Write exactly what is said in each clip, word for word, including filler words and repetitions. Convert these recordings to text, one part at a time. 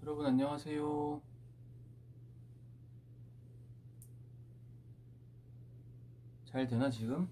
여러분 안녕하세요. 잘 되나 지금?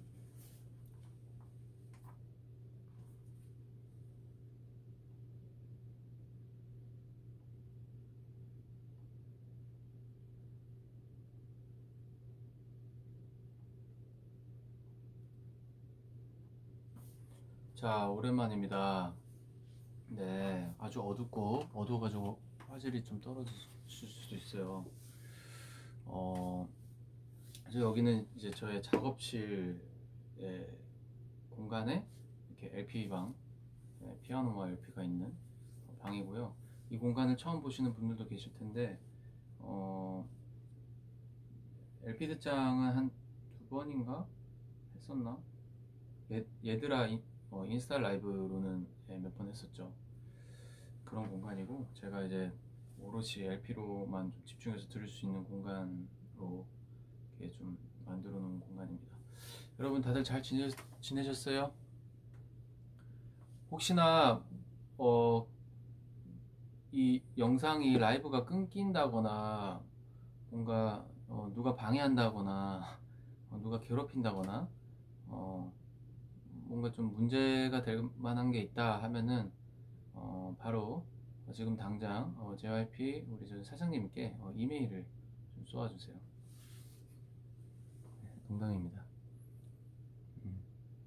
자, 오랜만입니다. 네, 아주 어둡고 어두워가지고 화질이 좀 떨어질 수도 있어요. 어, 그래서 여기는 이제 저의 작업실의 공간에 이렇게 엘피방, 네, 피아노와 엘피가 있는 방이고요. 이 공간을 처음 보시는 분들도 계실 텐데, 어, 엘피 듣장은 한 두 번인가 했었나? 얘, 얘들아 인, 어, 인스타 라이브로는 예, 몇 번 했었죠. 그런 공간이고, 제가 이제 오롯이 엘피로만 좀 집중해서 들을 수 있는 공간으로 이렇게 좀 만들어 놓은 공간입니다. 여러분 다들 잘 지내, 지내셨어요? 혹시나 어, 이 영상이 라이브가 끊긴다거나 뭔가 어, 누가 방해한다거나 어, 누가 괴롭힌다거나 어, 뭔가 좀 문제가 될 만한 게 있다 하면은 어, 바로 지금 당장 어, 제이와이피 우리 저 사장님께 어, 이메일을 좀 쏘아주세요. 네, 농담입니다. 음.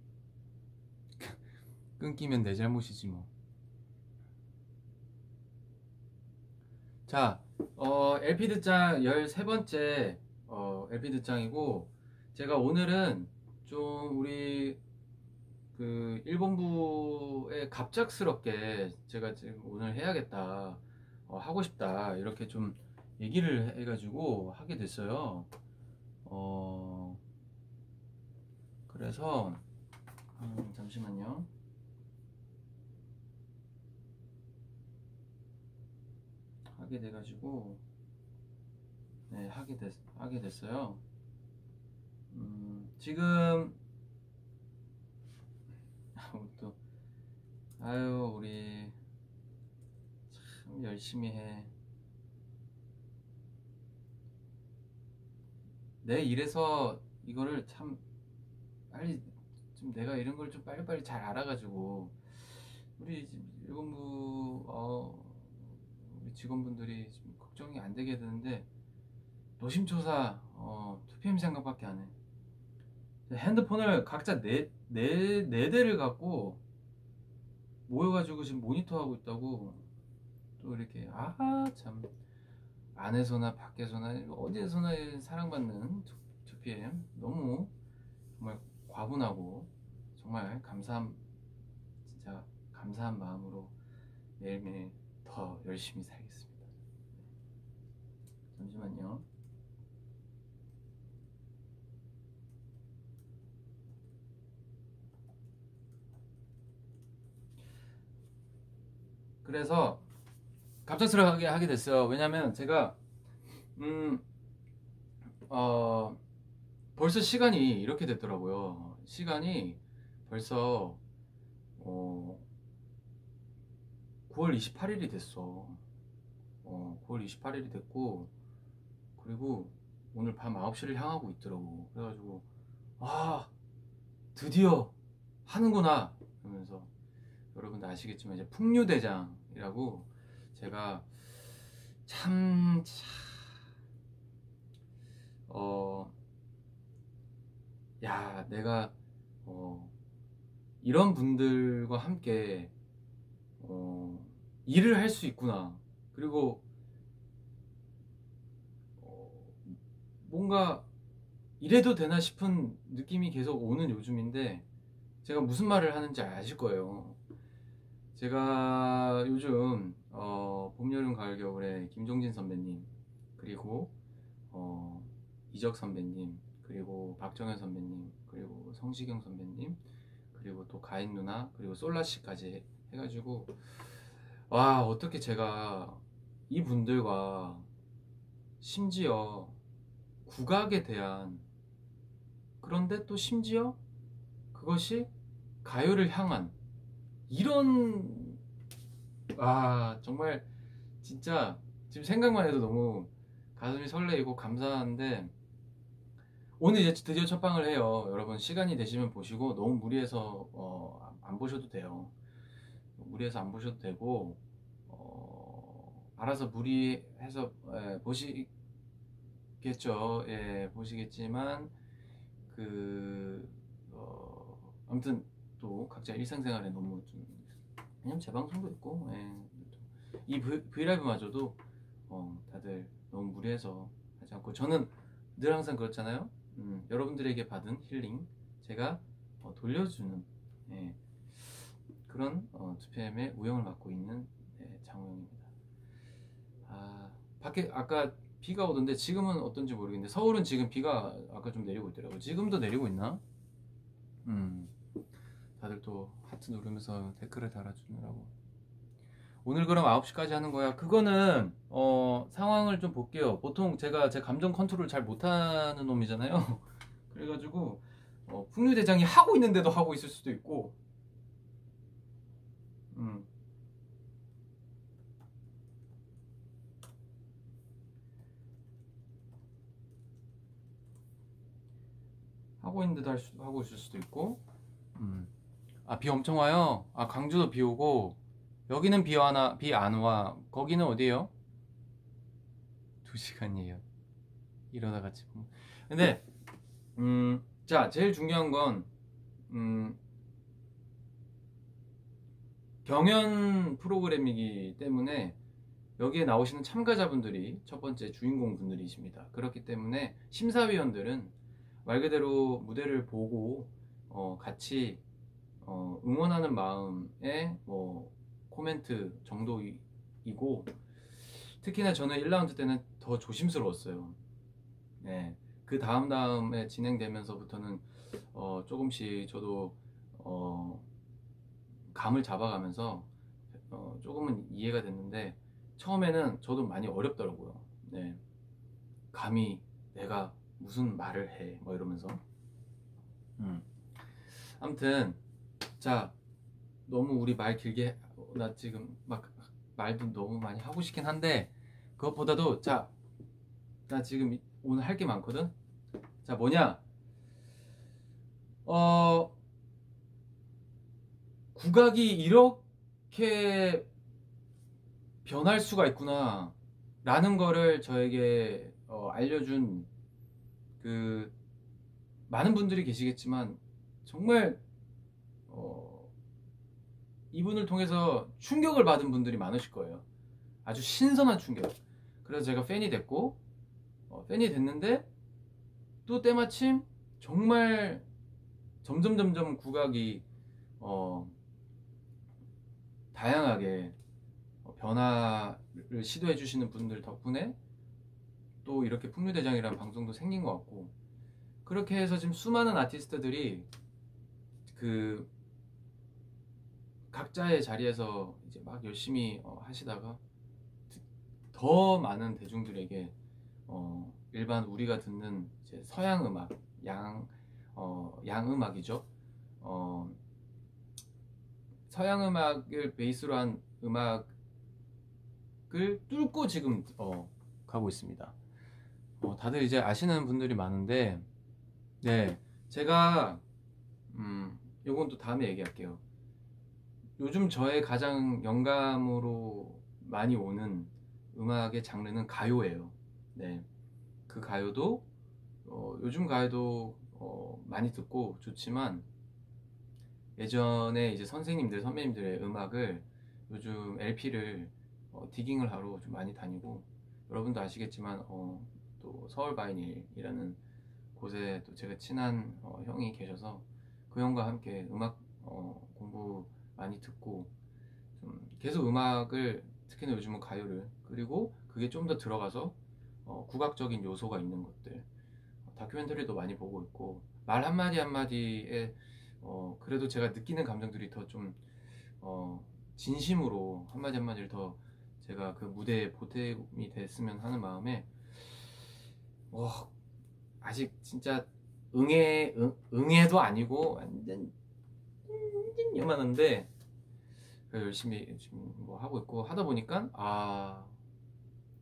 끊기면 내 잘못이지 뭐. 자, 어, 엘피 듣장 열세 번째 어, 엘피 듣장이고, 제가 오늘은 좀 우리 그 일본부에 갑작스럽게 제가 지금 오늘 해야겠다, 어, 하고 싶다 이렇게 좀 얘기를 해가지고 하게 됐어요. 어, 그래서 음, 잠시만요. 하게 돼가지고 네, 하게 됐 하게 됐어요. 음, 지금 또 아유 우리 참 열심히 해. 내 일에서 이거를 참 빨리 좀 내가 이런 걸 좀 빨리빨리 잘 알아가지고 우리 일본부 어, 우리 직원분들이 좀 걱정이 안 되게 되는데 노심초사 어, 투피엠 생각밖에 안 해. 핸드폰을 각자 네, 네, 네 대를 갖고 모여가지고 지금 모니터하고 있다고. 또 이렇게 아 참 안에서나 밖에서나 어디에서나 사랑받는 투피엠 너무 정말 과분하고 정말 감사함, 진짜 감사한 마음으로 매일매일 더 열심히 살겠습니다. 잠시만요. 그래서 갑작스럽게 하게 됐어요. 왜냐면 제가 음, 어, 벌써 시간이 이렇게 됐더라고요. 시간이 벌써 어, 구월 이십팔일이 됐어. 어, 구월 이십팔일이 됐고, 그리고 오늘 밤 아홉 시를 향하고 있더라고. 그래가지고 아 드디어 하는구나 그러면서, 여러분들 아시겠지만 이제 풍류대장이라고 제가 참, 어, 야, 내가, 어, 이런 분들과 함께, 어, 일을 할 수 있구나. 그리고, 어, 뭔가 이래도 되나 싶은 느낌이 계속 오는 요즘인데, 제가 무슨 말을 하는지 아실 거예요. 제가 요즘, 어, 봄, 여름, 가을, 겨울에 김종진 선배님, 그리고, 어, 이적 선배님, 그리고 박정현 선배님, 그리고 성시경 선배님, 그리고 또 가인 누나, 그리고 솔라 씨까지 해가지고, 와, 어떻게 제가 이분들과 심지어 국악에 대한, 그런데 또 심지어 그것이 가요를 향한 이런, 아 정말 진짜 지금 생각만 해도 너무 가슴이 설레이고 감사한데, 오늘 이제 드디어 첫 방을 해요. 여러분 시간이 되시면 보시고, 너무 무리해서 어, 안 보셔도 돼요. 무리해서 안 보셔도 되고, 어, 알아서 무리해서 예, 보시겠죠. 예, 보시겠지만 그 어, 아무튼 또 각자 일상생활에 너무 좀, 왜냐면 제 방송도 있고, 예, 이 브이라이브마저도 어, 다들 너무 무리해서 하지 않고, 저는 늘 항상 그렇잖아요. 음, 여러분들에게 받은 힐링 제가 어, 돌려주는, 예, 그런 어, 투피엠의 우영을 맡고 있는, 예, 장우영입니다. 아, 밖에 아까 비가 오던데 지금은 어떤지 모르겠는데, 서울은 지금 비가 아까 좀 내리고 있더라고요. 지금도 내리고 있나? 음, 다들 또 하트 누르면서 댓글을 달아주느라고. 오늘 그럼 아홉 시까지 하는 거야. 그거는 어, 상황을 좀 볼게요. 보통 제가 제 감정 컨트롤 잘 못하는 놈이잖아요. 그래가지고 어, 풍류대장이 하고 있는데도 하고 있을 수도 있고, 음. 하고 있는데도 할 수, 하고 있을 수도 있고, 음. 아, 비 엄청 와요. 아, 강주도 비 오고, 여기는 비 와나 비 안 와. 거기는 어디예요? 두 시간이에요. 이러다가 지금. 근데 음, 자, 제일 중요한 건 음, 경연 프로그램이기 때문에 여기에 나오시는 참가자분들이 첫 번째 주인공 분들이십니다. 그렇기 때문에 심사위원들은 말 그대로 무대를 보고 어, 같이 어, 응원하는 마음의 뭐 코멘트 정도이고, 특히나 저는 일 라운드 때는 더 조심스러웠어요. 네, 그 다음 다음에 진행되면서부터는 어, 조금씩 저도 어, 감을 잡아가면서 어, 조금은 이해가 됐는데, 처음에는 저도 많이 어렵더라고요. 네, 감히 내가 무슨 말을 해, 뭐 이러면서. 음. 아무튼 자, 너무 우리 말 길게, 나 지금 막 말도 너무 많이 하고 싶긴 한데, 그것보다도 자, 나 지금 오늘 할 게 많거든. 자, 뭐냐, 어 국악이 이렇게 변할 수가 있구나 라는 거를 저에게 어, 알려준 그 많은 분들이 계시겠지만, 정말 어, 이분을 통해서 충격을 받은 분들이 많으실 거예요. 아주 신선한 충격. 그래서 제가 팬이 됐고, 어, 팬이 됐는데 또 때마침 정말 점점 점점 국악이 어, 다양하게 어, 변화를 시도해 주시는 분들 덕분에 또 이렇게 풍류대장이라는 방송도 생긴 것 같고, 그렇게 해서 지금 수많은 아티스트들이 그 각자의 자리에서 이제 막 열심히 어, 하시다가 더 많은 대중들에게 어, 일반 우리가 듣는 이제 서양 음악, 양, 어, 양음악이죠. 어, 서양 음악을 베이스로 한 음악을 뚫고 지금 어, 가고 있습니다. 어, 다들 이제 아시는 분들이 많은데, 네, 제가 음, 요건 또 다음에 얘기할게요. 요즘 저의 가장 영감으로 많이 오는 음악의 장르는 가요예요. 네, 그 가요도 어, 요즘 가요도 어, 많이 듣고 좋지만, 예전에 이제 선생님들, 선배님들의 음악을 요즘 엘피를 어, 디깅을 하러 좀 많이 다니고, 여러분도 아시겠지만 어, 또 서울 바이닐이라는 곳에 또 제가 친한 어, 형이 계셔서 그 형과 함께 음악 어, 공부 많이 듣고, 좀 계속 음악을, 특히나 요즘은 가요를, 그리고 그게 좀 더 들어가서 어, 국악적인 요소가 있는 것들, 어, 다큐멘터리도 많이 보고 있고, 말 한마디 한마디에 어, 그래도 제가 느끼는 감정들이 더 좀 어, 진심으로 한마디 한마디를 더 제가 그 무대에 보탬이 됐으면 하는 마음에 어, 아직 진짜 응애 응, 응애도 아니고 완전 완전 요만한데 열심히 지금 뭐 하고 있고, 하다 보니까 아,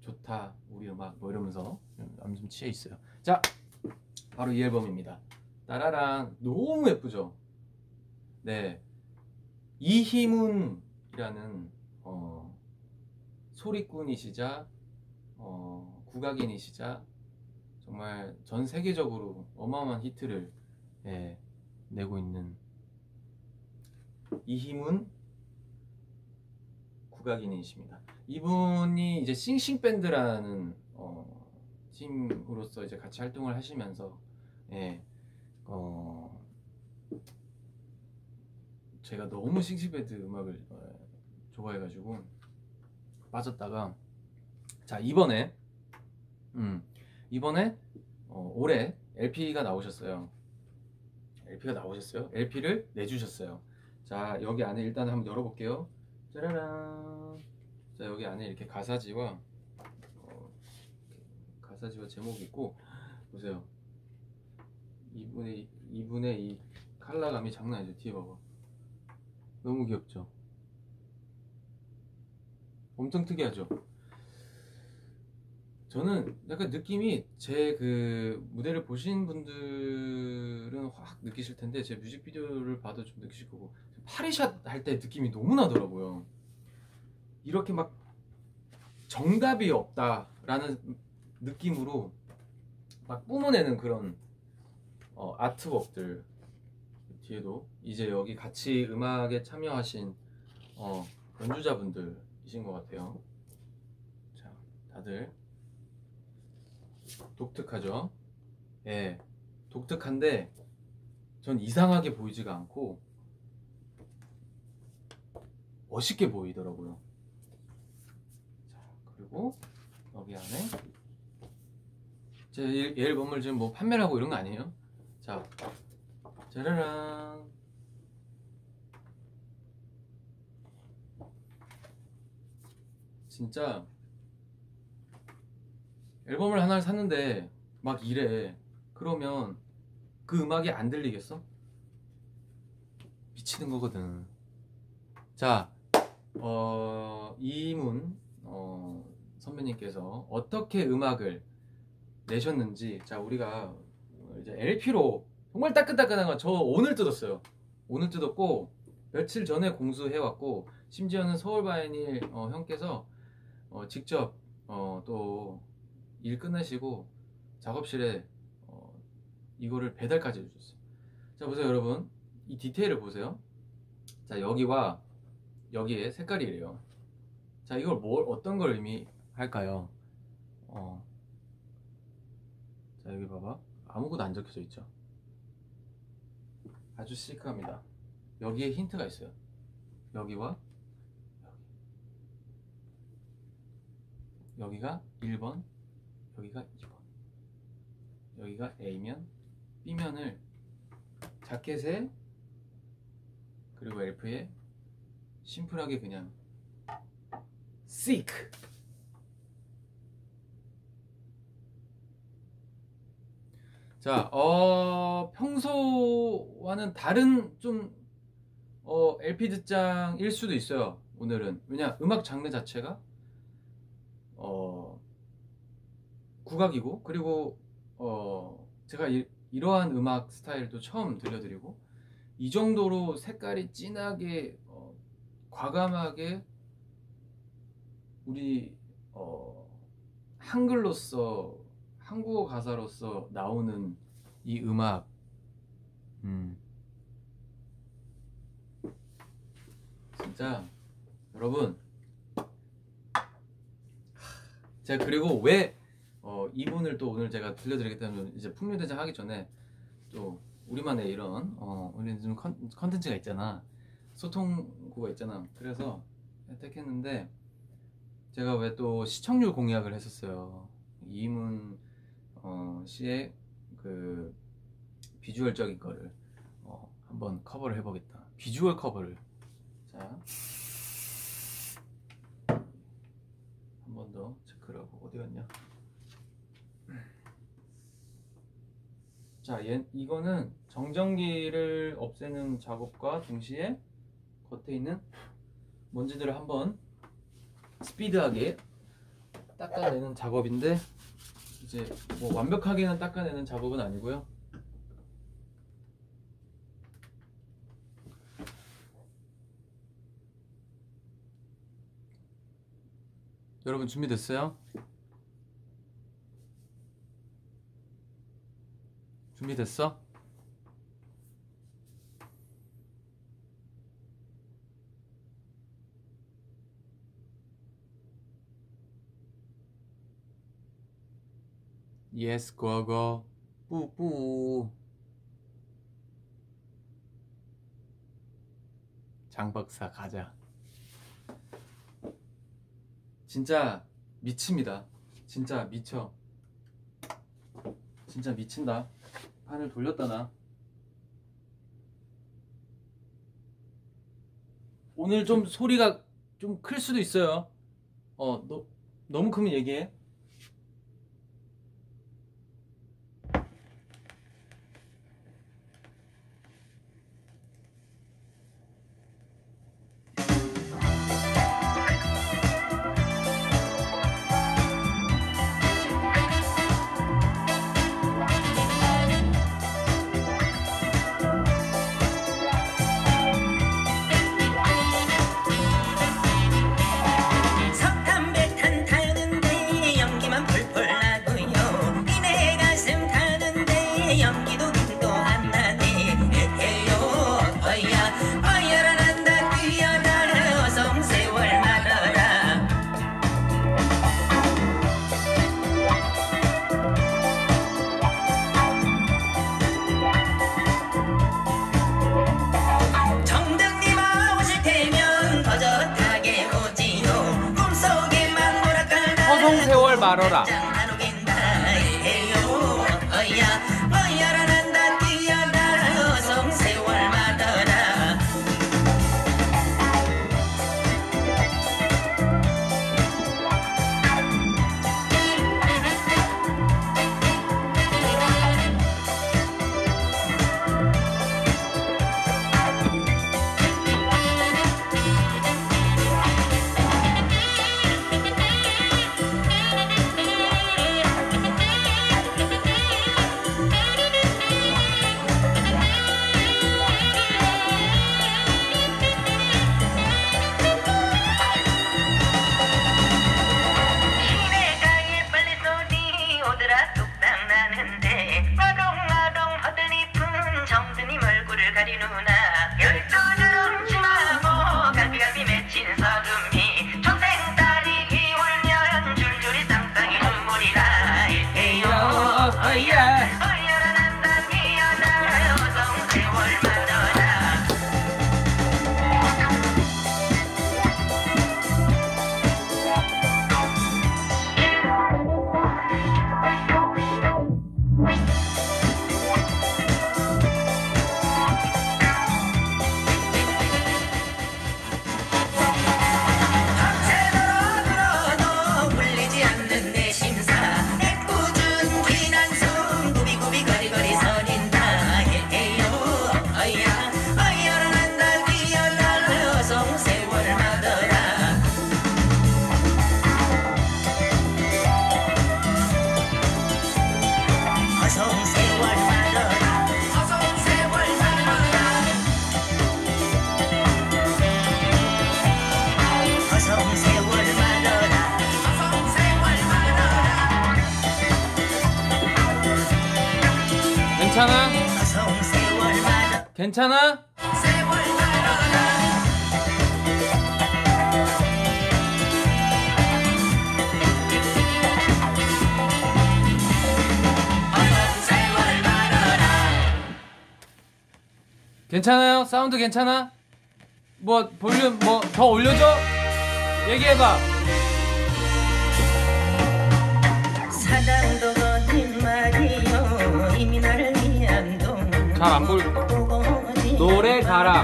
좋다 우리 음악 뭐 이러면서 좀 취해 있어요. 자, 바로 이 앨범입니다. 따라란. 너무 예쁘죠? 네, 이희문이라는 어, 소리꾼이시자 어, 국악인이시자 정말 전 세계적으로 어마어마한 히트를 예, 내고 있는 이희문 국악인이십니다. 이분이 이제 싱싱밴드라는 어, 팀으로서 이제 같이 활동을 하시면서 예, 어, 제가 너무 싱싱밴드 음악을 어, 좋아해가지고 빠졌다가 자 이번에 음, 이번에 어, 올해 엘피가 나오셨어요. 엘피가 나오셨어요. 엘피를 내주셨어요. 자 여기 안에 일단 한번 열어볼게요. 짜라란. 자 여기 안에 이렇게 가사지와 어, 가사지와 제목이 있고 보세요. 이분의 이분의 이 컬러감이 장난 아니죠. 뒤에 봐봐. 너무 귀엽죠. 엄청 특이하죠. 저는 약간 느낌이 제 그 무대를 보신 분들은 확 느끼실 텐데 제 뮤직비디오를 봐도 좀 느끼실 거고 파리샷 할 때 느낌이 너무 나더라고요. 이렇게 막 정답이 없다라는 느낌으로 막 뿜어내는 그런 어, 아트웍들 뒤에도 이제 여기 같이 음악에 참여하신 어, 연주자분들이신 것 같아요. 자, 다들 독특하죠? 예, 독특한데 전 이상하게 보이지가 않고 멋있게 보이더라고요. 자, 그리고 여기 안에 제 이 앨범을 지금 뭐 판매를 하고 이런 거 아니에요? 자, 짜라란. 진짜 앨범을 하나를 샀는데 막 이래. 그러면 그 음악이 안 들리겠어? 미치는 거거든. 자, 어, 이문 어, 선배님께서 어떻게 음악을 내셨는지 자 우리가 이제 엘피로 정말 따끈따끈한 거 저 오늘 뜯었어요. 오늘 뜯었고 며칠 전에 공수해왔고 심지어는 서울바이닐 어, 형께서 어, 직접 어, 또 일 끝내시고 작업실에 어, 이거를 배달까지 해주셨어요. 자 보세요 여러분, 이 디테일을 보세요. 자 여기와 여기에 색깔이 이래요. 자 이걸 뭘 어떤 걸 의미할까요? 어. 자 여기 봐봐, 아무것도 안 적혀져 있죠. 아주 시크합니다. 여기에 힌트가 있어요. 여기와 여기. 여기가 일 번, 여기가 이 번. 여기가 A면, B면을 자켓에 그리고 엘프에 심플하게 그냥 Seek. 자, 어, 평소와는 다른 좀 어, 엘피 듣장일 수도 있어요. 오늘은 왜냐 음악 장르 자체가 어, 국악이고 그리고 어, 제가 이, 이러한 음악 스타일도 처음 들려드리고 이 정도로 색깔이 진하게 어, 과감하게 우리 어, 한글로서 한국어 가사로서 나오는 이 음악 음. 진짜 여러분 제가 그리고 왜 어, 이분을 또 오늘 제가 들려드리기 때문에 이제 풍류대장 하기 전에 또 우리만의 이런 어, 우리 좀 컨, 컨텐츠가 있잖아, 소통구가 있잖아. 그래서 택했는데 제가 왜 또 시청률 공약을 했었어요. 이문 어, 씨의 그 비주얼적인 거를 어, 한번 커버를 해보겠다. 비주얼 커버를. 자, 한 번 더 체크를 하고 어디 갔냐? 자, 얘, 이거는 정전기를 없애는 작업과 동시에 겉에 있는 먼지들을 한번 스피드하게 닦아내는 작업인데 이제 뭐 완벽하게는 닦아내는 작업은 아니고요. 여러분 준비됐어요? 준비됐어? 예스 고고 뿌뿌 장박사 가자. 진짜 미칩니다. 진짜 미쳐. 진짜 미친다. 판을 돌렸다 나. 오늘 좀 소리가 좀 클 수도 있어요. 어, 너, 너무 크면 얘기해. 세월 말어라. 괜찮아? 괜찮아? 괜찮아요? 사운드 괜찮아? 뭐 볼륨 뭐 더 올려줘? 얘기해봐. 사랑도 거짓말이요 이미 나를 위한 동 잘 안 보일 노래 가라.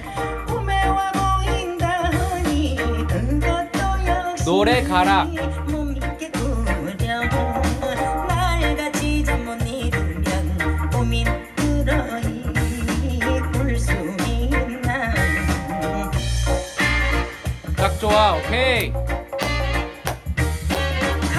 노래 가라. 딱 좋아. 오케이.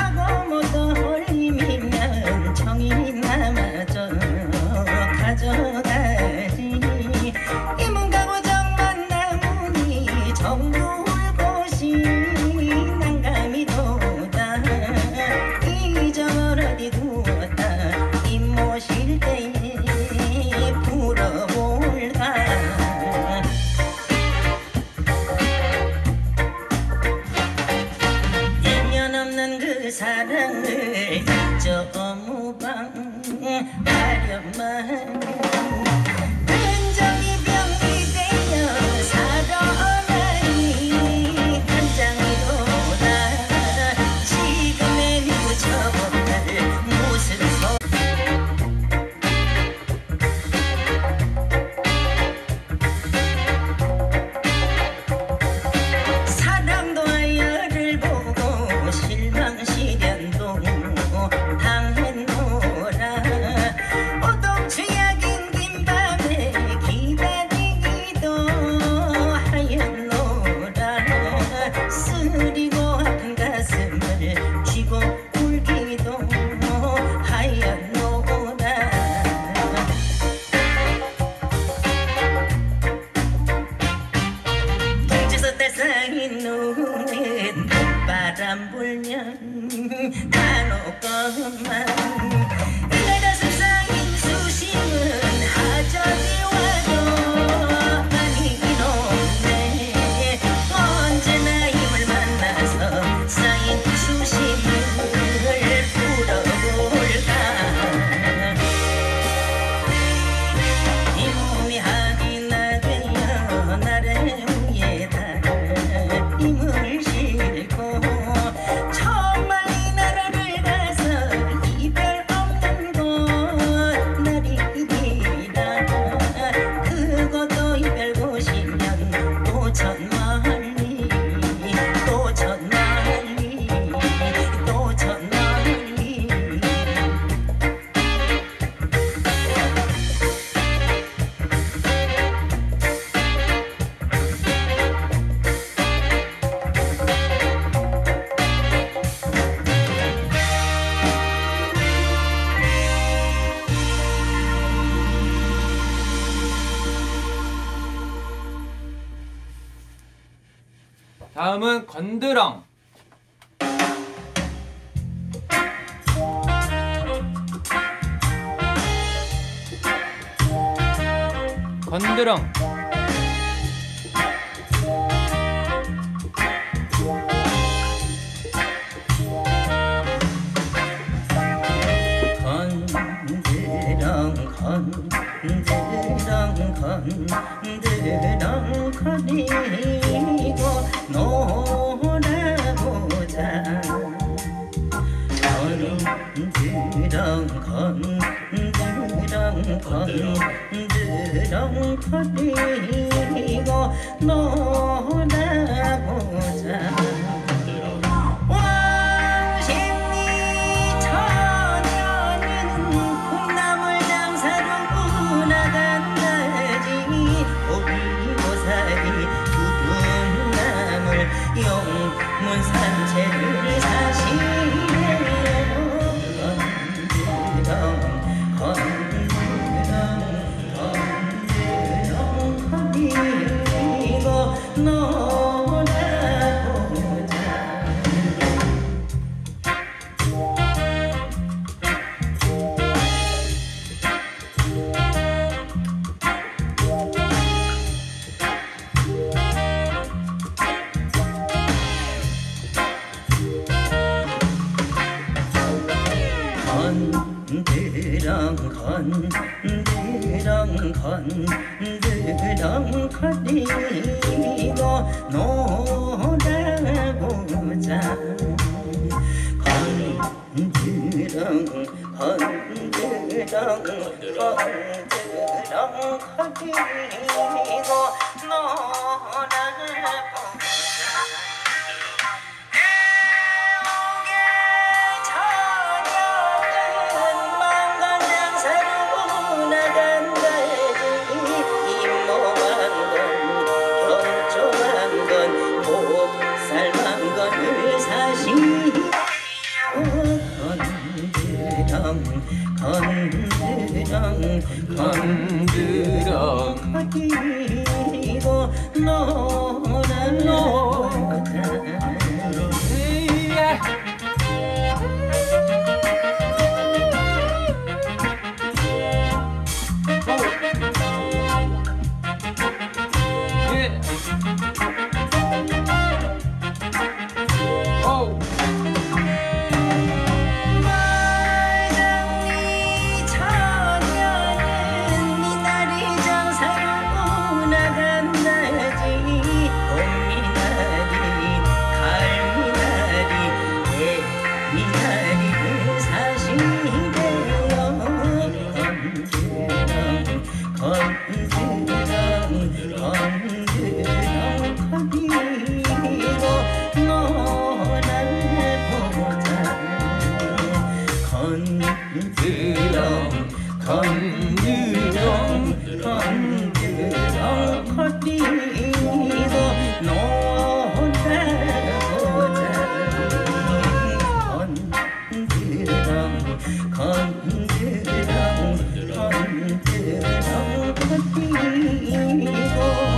사랑을 점무방하려만 은정이 병이 되어 살아나니 한장이로다 지금의 무척날 무슨 소 사랑도 아여를 보고 실망 시련도 당했노라 오동추약인 긴 밤에 기다리기도 하였노라 쓰리고 아픈 가슴을 쥐고 울기도 하였노라 동지서 딸상인 눈엔 바람 불면 간혹것만 내 가슴 상인 수심은 하절이 와도 많이 높네 언제나 힘을 만나서 쌓인 수심을 풀어볼까 이 몸이 한이 나 되어 나를 위에다 힘을 싣고 정말 이 나라를 가서 이별 없는 곳 나리기라 그것도 이별 곳이면 또 천만리 또 천만리 또 천만리 다음은 건드렁. 건드렁. 건드렁 건드렁 건드렁 거리고 놀아보자 건드렁 건드렁 건드렁 거리고 놀아보자 왕십리 처녀는 콩나물 장사로 나간다지 오비고사리 두둔나물 용문 산채를 사시네요 건드렁 건드렁 건드렁 거리고 놀아보자 건드렁 건드렁 건드렁 거리고 놀아보자 건드렁 건드렁 건드렁 거리고 놀아보자 건드렁 건드렁 거리고 놀아보자 미나리를 사시되어 건드렁 건드렁 건드렁 거기로 놀아보자 건드렁 건드렁 건드렁 거기로 놀아보자 건드렁 건드렁 건드렁 거기로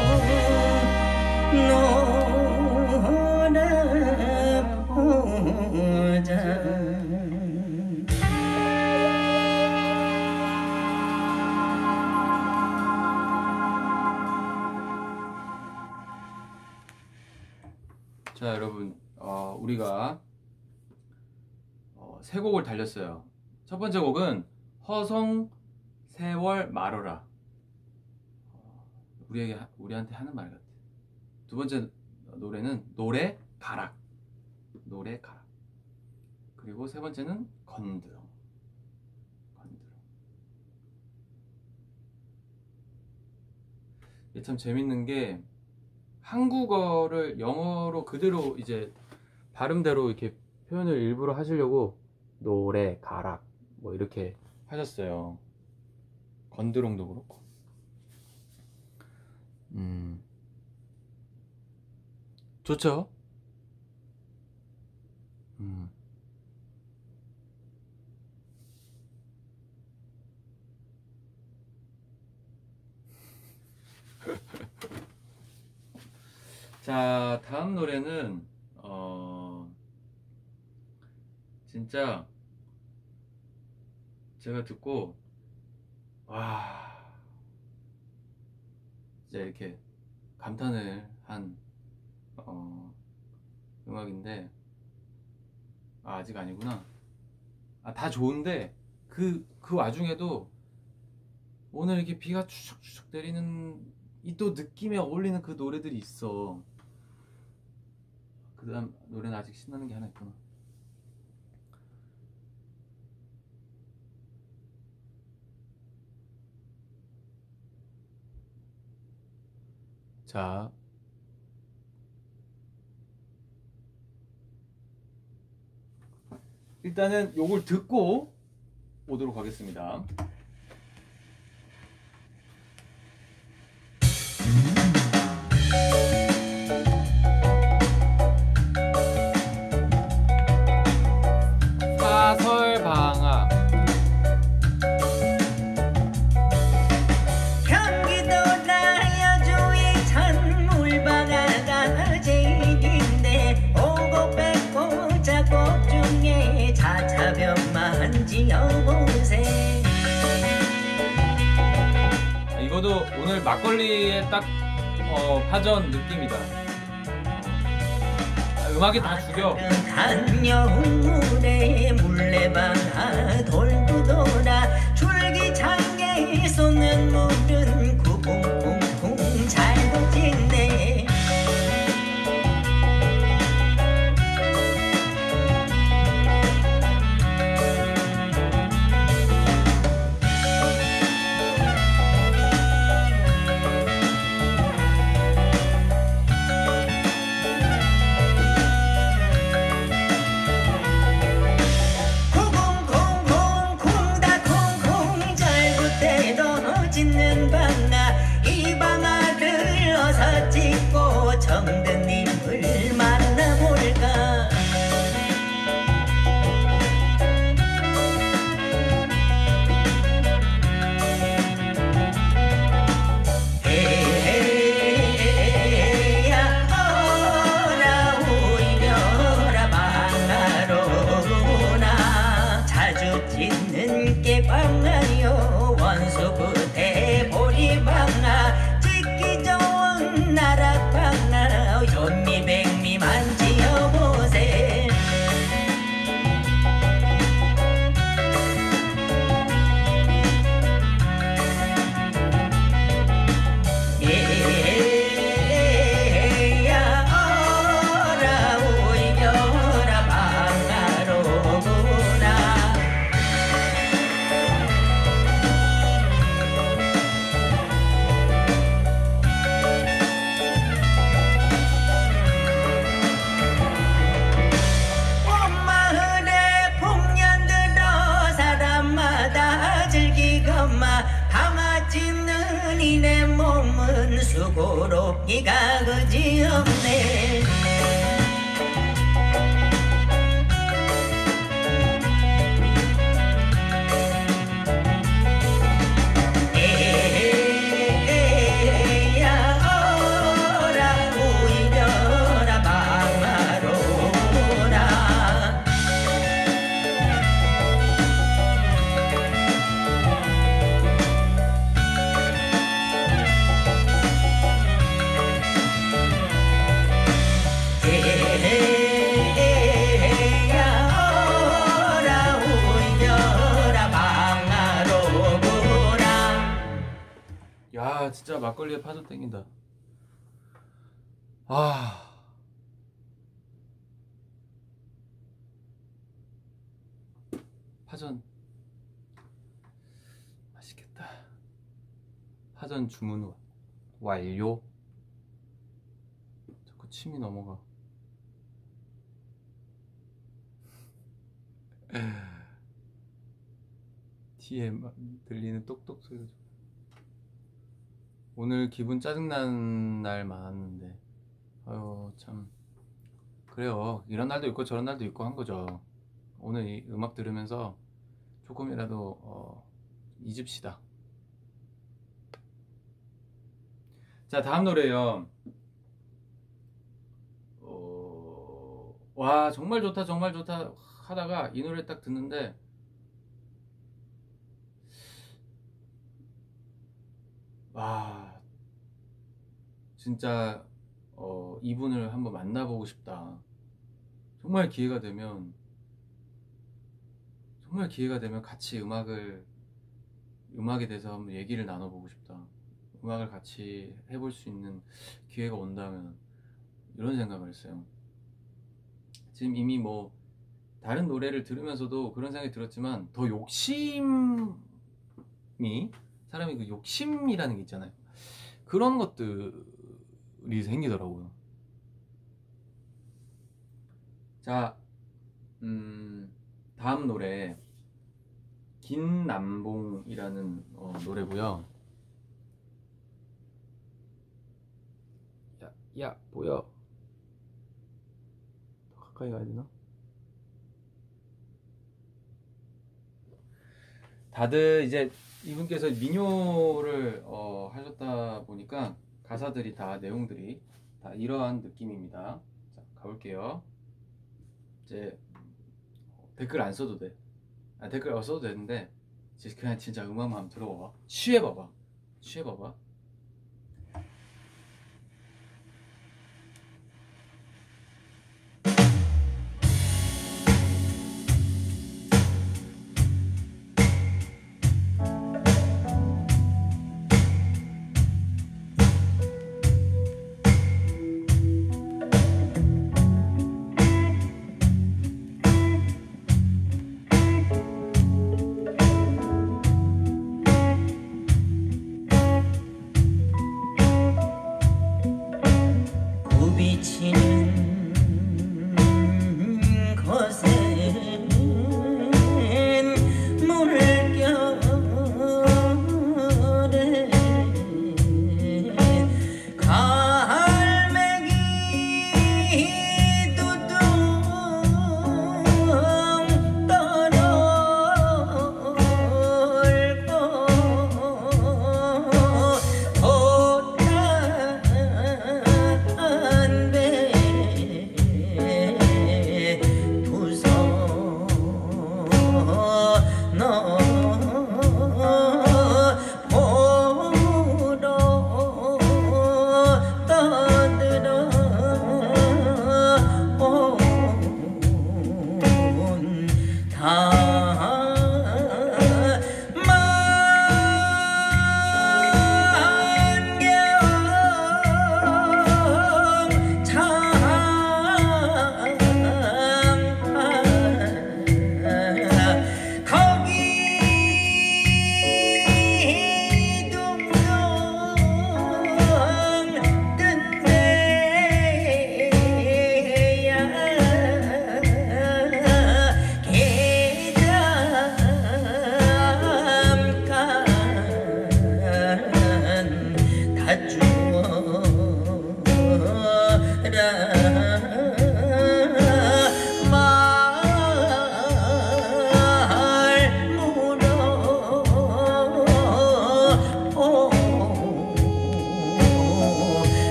자, 여러분, 어, 우리가 어, 세 곡을 달렸어요. 첫 번째 곡은 허송 세월 말어라. 어, 우리에게 하- 우리한테 하는 말 같아. 두 번째 노래는 노래 가락. 노래 가락. 그리고 세 번째는 건드렁. 건드렁. 이게 참 재밌는 게 한국어를 영어로 그대로 이제 발음대로 이렇게 표현을 일부러 하시려고 노래, 가락 뭐 이렇게 하셨어요. 건드렁도 그렇고. 음. 좋죠? 음. 자, 다음 노래는 어 진짜 제가 듣고 와 진짜 이렇게 감탄을 한 어, 음악인데 아, 아직 아니구나. 아, 다 좋은데 그 그 와중에도 오늘 이렇게 비가 추적추적 내리는 이 또 느낌에 어울리는 그 노래들이 있어. 그 다음 노래는 아직 신나는 게 하나 있구나. 자, 일단은 요걸 듣고 오도록 하겠습니다. 사설방학. 경기도 나야주의 천물방아가 제일인데 오고 뺏고 작곡 중에 자차벽만 지어보세. 이거도 오늘 막걸리의 딱 어, 파전 느낌이다. 아, 음악이 다 죽여. 한여울에 물레방아 돌고 돌아 줄기차게 쏟는 물은 쿵쿵쿵 잘도 짓네. 쿵쿵쿵쿵 쿵다 쿵쿵 잘못대로 짓는 기가 그지없네 야, 진짜 막걸리에 파도 땡긴다. 아, 파전 맛있겠다. 파전 주문 완료. 자꾸 침이 넘어가. 뒤에 막 들리는 똑똑 소리가 좀. 오늘 기분 짜증나는 날 많았는데, 아유 참 그래요. 이런 날도 있고 저런 날도 있고 한 거죠. 오늘 이 음악 들으면서 조금이라도 어, 잊읍시다. 자, 다음 노래요. 어... 와, 정말 좋다 정말 좋다 하다가 이 노래 딱 듣는데 와, 진짜 어, 이분을 한번 만나보고 싶다. 정말 기회가 되면 정말 기회가 되면 같이 음악을 음악에 대해서 한번 얘기를 나눠보고 싶다. 음악을 같이 해볼 수 있는 기회가 온다면, 이런 생각을 했어요. 지금 이미 뭐 다른 노래를 들으면서도 그런 생각이 들었지만, 더 욕심이, 사람이 그 욕심이라는 게 있잖아요. 그런 것들이 생기더라고요. 자, 음, 다음 노래 긴남봉이라는 어, 노래고요. 야, 야, 보여? 더 가까이 가야 되나? 다들 이제 이분께서 민요를 어, 하셨다 보니까 가사들이 다, 내용들이 다 이러한 느낌입니다. 자, 가볼게요. 이제 댓글 안 써도 돼. 아, 댓글 안 써도 되는데 그냥 진짜 음악만 한번 들어봐봐. 취해봐봐. 취해봐봐.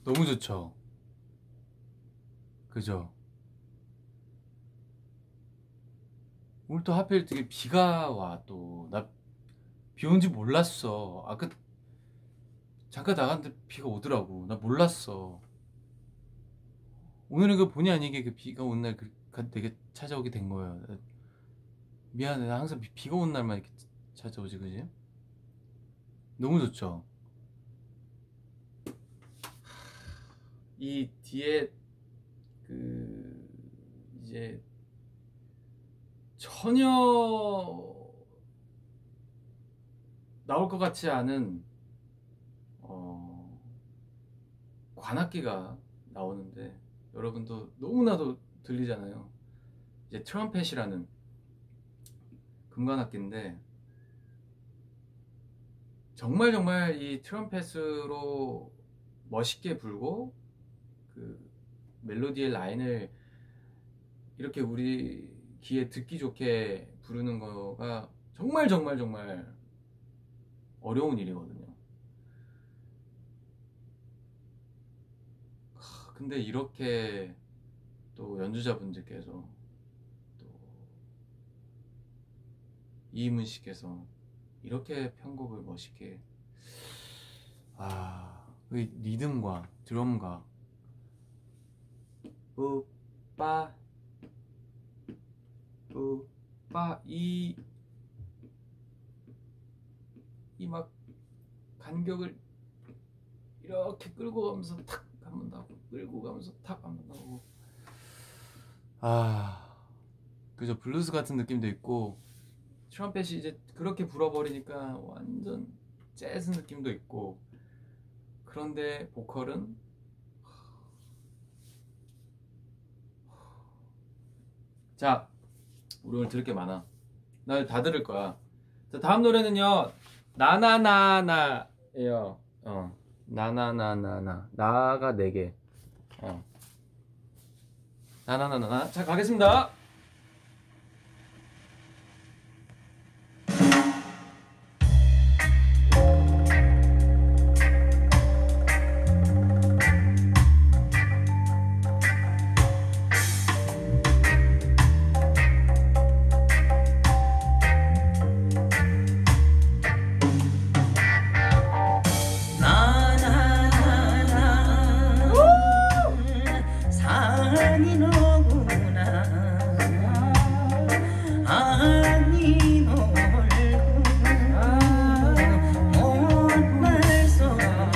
너무 좋죠. 그죠? 오늘 또 하필 되게 비가 와. 또 나 비 온지 몰랐어. 아까 잠깐 나갔는데 비가 오더라고. 나 몰랐어. 오늘은 그 본의 아니게 그 비가 온 날 그, 되게 찾아오게 된 거예요. 미안해. 나 항상 비, 비가 온 날만 이렇게 찾아오지, 그지? 너무 좋죠. 이 뒤에 그 이제 전혀 나올 것 같지 않은 어, 관악기가 나오는데 여러분도 너무나도 들리잖아요. 이제 트럼펫이라는 금관악기인데 정말 정말 이 트럼펫으로 멋있게 불고 그 멜로디의 라인을 이렇게 우리 귀에 듣기 좋게 부르는 거가 정말 정말 정말 어려운 일이거든요. 근데 이렇게 또 연주자분들께서 또 이희문 씨께서 이렇게 편곡을 멋있게, 아, 그 리듬과 드럼과 뿌빠 뿌빠 이 이 막 간격을 이렇게 끌고 가면서 탁 한 번 나오고 끌고 가면서 탁 한 번 나오고, 아, 그죠. 블루스 같은 느낌도 있고 트럼펫이 이제 그렇게 불어버리니까 완전 재즈 느낌도 있고, 그런데 보컬은 자, 우리 오늘 들을 게 많아. 나 다 들을 거야. 자, 다음 노래는요, 나나나나예요. 어, 나나나나나. 나가 네 개. 어, 나나나나나. 자, 가겠습니다. 산이 너구나 아니 놀고 못날 소야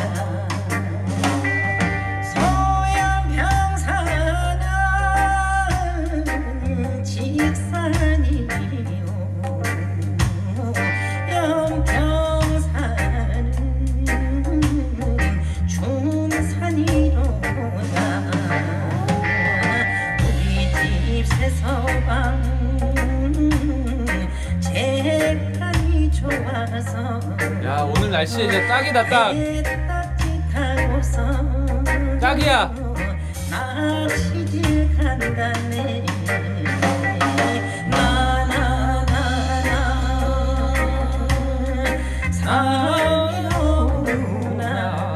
소양평산은 직산이요 영평산은 중산이로다 서방 제간이 좋아서 야, 오늘 날씨 이제 딱이다, 딱. 딱이야. 나 시집 간다네. 나나나나 사랑이로구나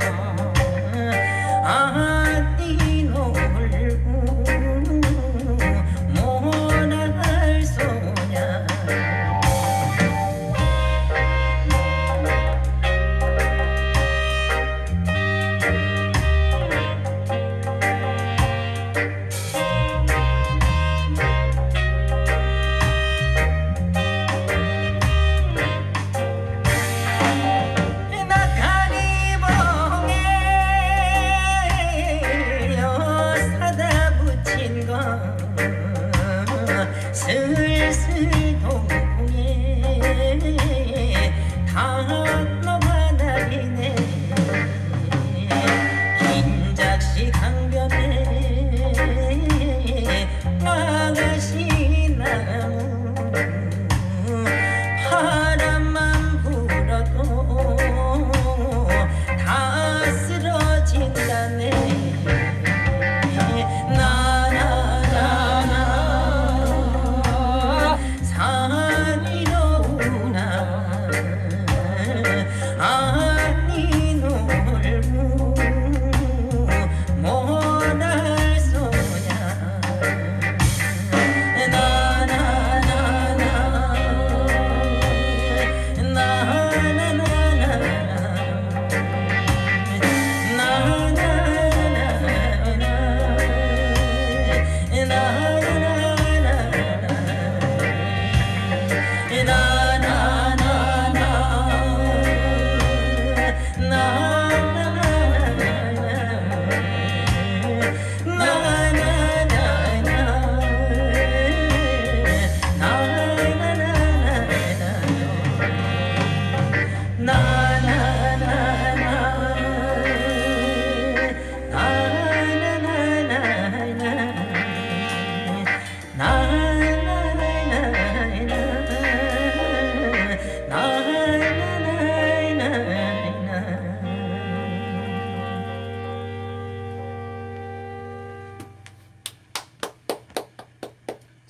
아니 놀고 못할 소냐.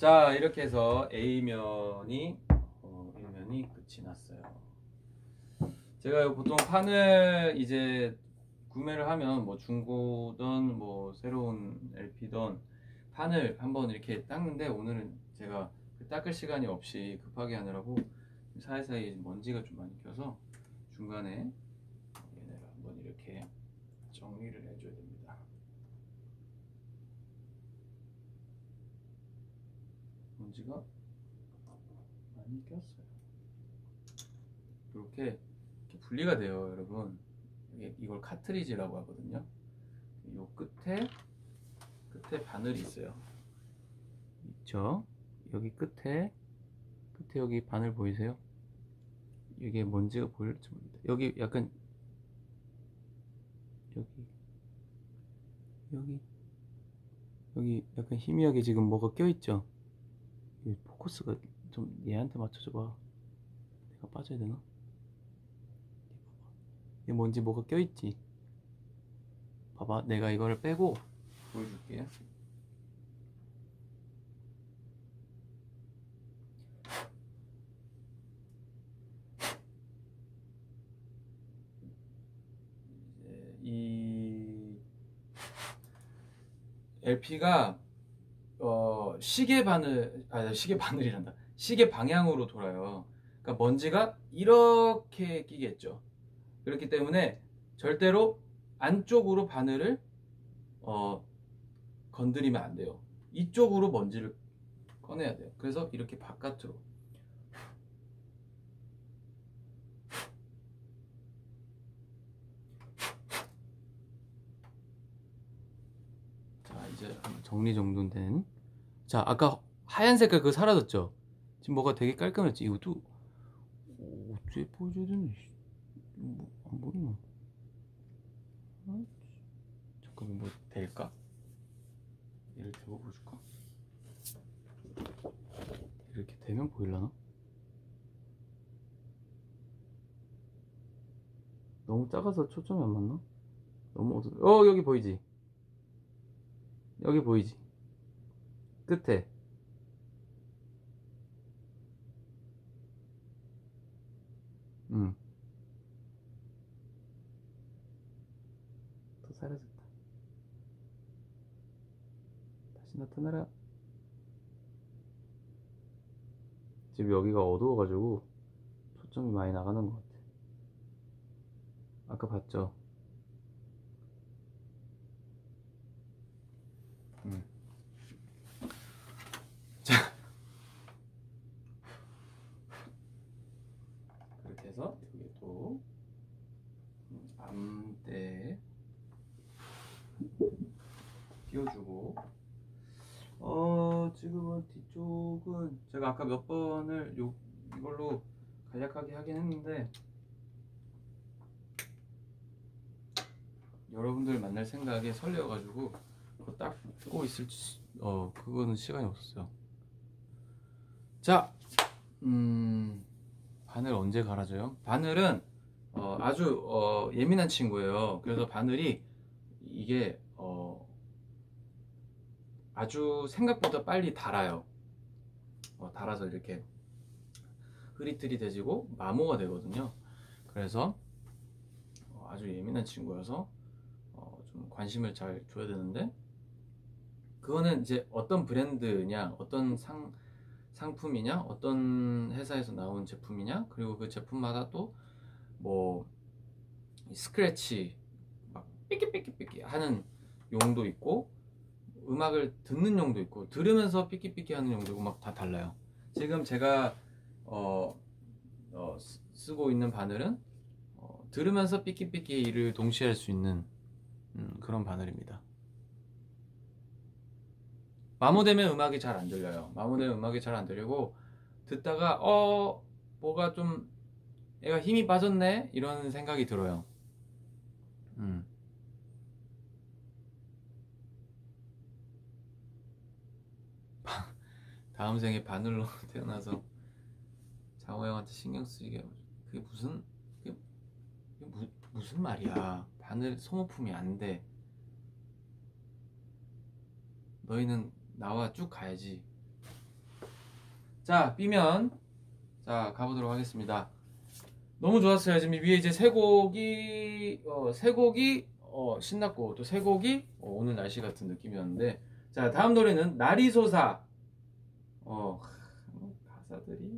자, 이렇게 해서 A면이 어, A면이 끝이 났어요. 제가 보통 판을 이제 구매를 하면 뭐 중고든 뭐 새로운 엘피든 판을 한번 이렇게 닦는데, 오늘은 제가 그 닦을 시간이 없이 급하게 하느라고 사이사이 먼지가 좀 많이 껴서 중간에 얘네를 한번 이렇게 정리를 해줘야 됩니다. 먼지가 많이 꼈어요. 이렇게, 이렇게 분리가 돼요, 여러분. 이게- 이걸 카트리지라고 하거든요. 요 끝에 끝에 바늘이 있어요. 있죠? 여기 끝에 끝에 여기 바늘 보이세요? 이게 먼지가 보일지 모르겠다. 여기 약간 여기 여기 여기 약간 희미하게 지금 뭐가 껴있죠? 이 포커스가 좀 얘한테 맞춰줘봐. 내가 빠져야 되나? 얘 뭔지 뭐가 껴있지? 봐봐, 내가 이거를 빼고 보여줄게. 이 엘피가 어 시계 바늘, 아 시계 바늘이란다. 시계 방향으로 돌아요. 그러니까 먼지가 이렇게 끼겠죠. 그렇기 때문에 절대로 안쪽으로 바늘을 어 건드리면 안 돼요. 이쪽으로 먼지를 꺼내야 돼요. 그래서 이렇게 바깥으로. 자, 이제 정리정돈된. 자, 아까 하얀 색깔 그거 사라졌죠? 지금 뭐가 되게 깔끔했지? 이것도 어째 보여줘야 되니? 뭐, 안 보이나? 아, 잠깐만, 뭐 될까? 얘를 대고 보여줄까? 이렇게 되면 보일라나? 너무 작아서 초점이 안 맞나? 너무 어두. 어, 여기 보이지? 여기 보이지? 끝에. 응. 또 사라졌다. 다시 나타나라. 지금 여기가 어두워가지고 초점이 많이 나가는 것 같아. 아까 봤죠? 음. 자, 그렇게 해서 여기 또 음, 암대 끼워주고, 어 지금은 뒤쪽은 제가 아까 몇 번을 요 이걸로 간략하게 하긴 했는데, 여러분들 만날 생각에 설레어가지고 그거 딱 뜨고 있을 수- 어 그거는 시간이 없었어요. 자, 음 바늘 언제 갈아줘요? 바늘은 어, 아주 어, 예민한 친구예요. 그래서 바늘이 이게 어, 아주 생각보다 빨리 닳아요. 어, 닳아서 이렇게 흐릿흐릿해지고 마모가 되거든요. 그래서 어, 아주 예민한 친구여서 어, 좀 관심을 잘 줘야 되는데, 그거는 이제 어떤 브랜드냐, 어떤 상, 상품이냐, 어떤 회사에서 나온 제품이냐, 그리고 그 제품마다 또 뭐 스크래치 막 삐끼삐끼삐끼 하는 용도 있고, 음악을 듣는 용도 있고, 들으면서 삐끼삐끼 하는 용도고 막 다 달라요. 지금 제가 어, 어, 쓰고 있는 바늘은 어, 들으면서 삐끼삐끼를 동시에 할 수 있는 음, 그런 바늘입니다. 마모되면 음악이 잘 안 들려요. 마모되면 음악이 잘 안 들리고, 듣다가 어 뭐가 좀 애가 힘이 빠졌네 이런 생각이 들어요. 음. 다음 생에 바늘로 태어나서 장호 형한테 신경 쓰이게 하고. 그게 무슨 그게, 그게 무, 무슨 말이야? 바늘 소모품이 안 돼. 너희는 나와 쭉 가야지. 자, B면 자 가보도록 하겠습니다. 너무 좋았어요. 지금 위에 이제 세 곡이 어, 세 곡이 어, 신났고 또 세 곡이 어, 오늘 날씨 같은 느낌이었는데, 자 다음 노래는 날이 솟아. 어, 가사들이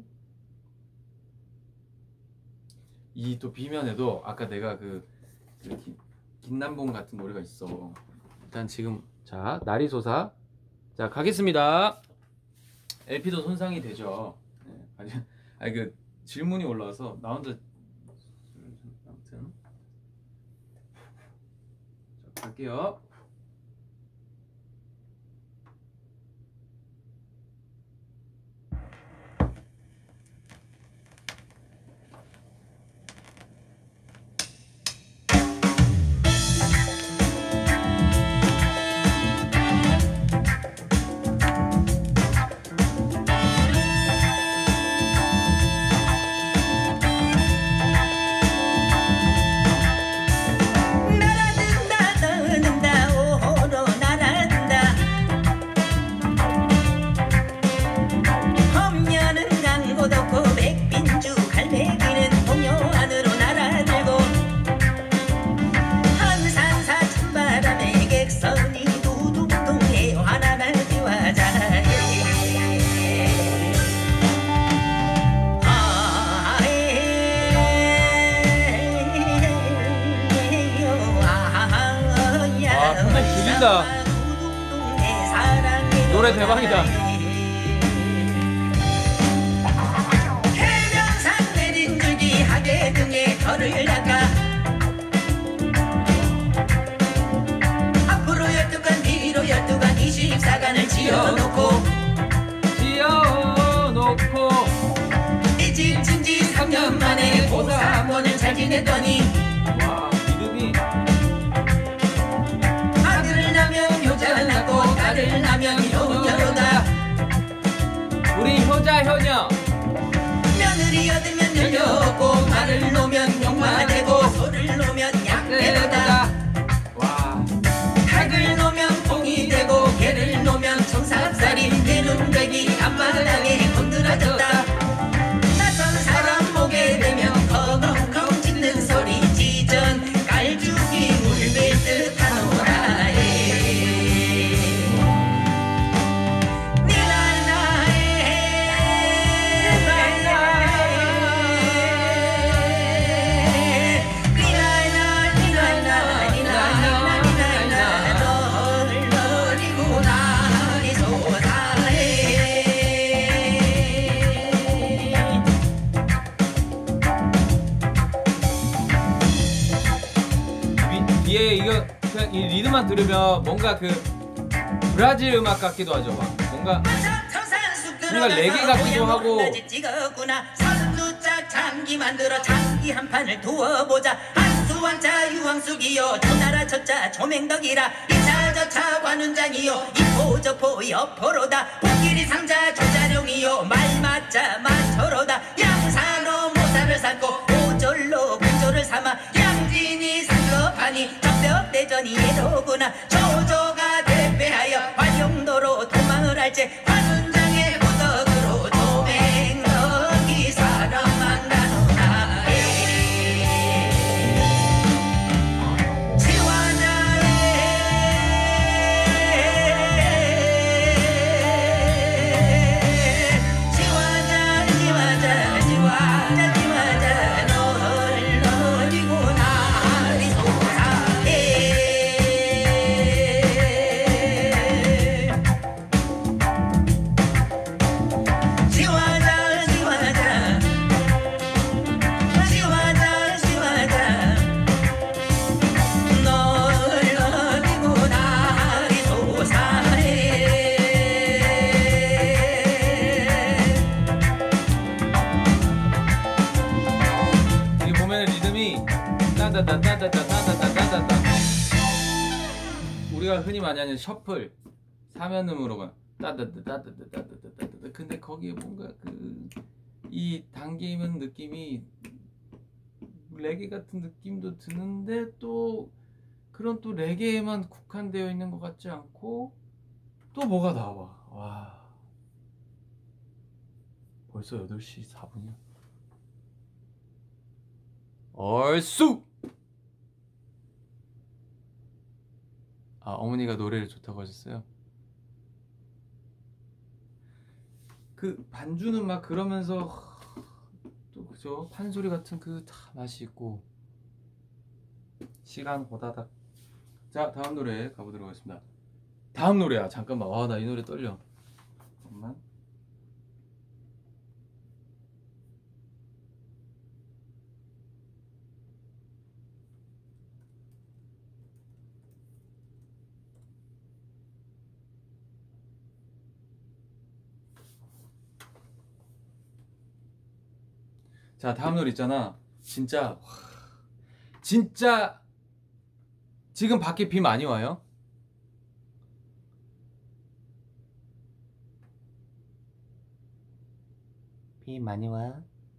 이 또 B면에도 아까 내가 그, 그 기, 김남봉 같은 노래가 있어. 일단 지금 자 날이 솟아 자 가겠습니다. 엘피도 손상이 되죠. 네, 아니, 아니 그 질문이 올라와서 나 혼자 아무튼 자 갈게요. 날아든다 떠는다 오호로 날아든다 험녀는 강고 덮고 백빈주 갈매기는 동요 안으로 날아들고 한산사 찬바람에 객선이 두둥둥해 화나날 지화자에 아, 정말 죽인다. 노래 대박이다. 해변산 내린 줄기 하계 등에 털을 닦아 앞으로 열두 간 뒤로 열두 간 이십사 간을 지어놓고 지어놓고 이 집 진지 삼 년 만에 고사 한 번을 잘 지냈더니 와 믿음이 아들을 낳으면 효자 낳고 딸을 낳으면 효녀로다 우리 효자 효녀 며느리 얻으면 열려고 말을 놓으면 용마되고 소를 놓으면 약대로다 와 닭을 놓으면 봉이 되고 개를 놓으면 청삽살이 내눈 되기 앞마당에 건드려졌다 낯선 사람 보게 되면 컹컹컹 짖는 소리 지전 깔죽이 물밀 듯하노라 위, 뒤에 이거 그냥 이 리듬만 들으면 뭔가 그 브라질 음악 같기도 하죠. 막 뭔가 뭔가 레게 같기도 하고 선두짝 장기 만들어 장기 한 판을 두어보자 한수 한자 유황숙이요 조나라 첫자 조맹덕이라 이차 저차 관운장이요 이포 저포 여포로다 복길이 상자 조자룡이요 말맞자 마초로다 양산호 모사를 삼고 오졸로 군조를 삼아 양진이 상급하니 적벽대전이 예로구나 조조가 대패하여 활용도로 도망을 할지 관운장의 부덕으로 조맹덕이 사람만 가노라 지화자 지화자 지화자 지화자 널 너리고 날이 솟아해 지화자 지화자 지화자 지화자 널 너리고 날이 솟아해 여기 보면 리듬이 따다다다다다다다다다다 우리가 흔히 많이 하는 셔플 사면음으로가 따다다다다다다다다 근데 거기에 뭔가 그 이 당기는 느낌이 레게 같은 느낌도 드는데 또 그런 또 레게에만 국한되어 있는 것 같지 않고 또 뭐가 나와. 와 벌써 여덟 시 사 분이야. 얼쑤! 아, 어머니가 노래를 좋다고 하셨어요? 그 반주는 막 그러면서 또 그죠? 판소리 같은 그 다 맛이 있고. 시간 호다닥. 자, 다음 노래 가보도록 하겠습니다. 다음 노래야. 잠깐만. 와, 나 이 노래 떨려. 잠깐만. 자, 다음 노래 있잖아. 진짜 와, 진짜 지금 밖에 비 많이 와요? 비 많이 와?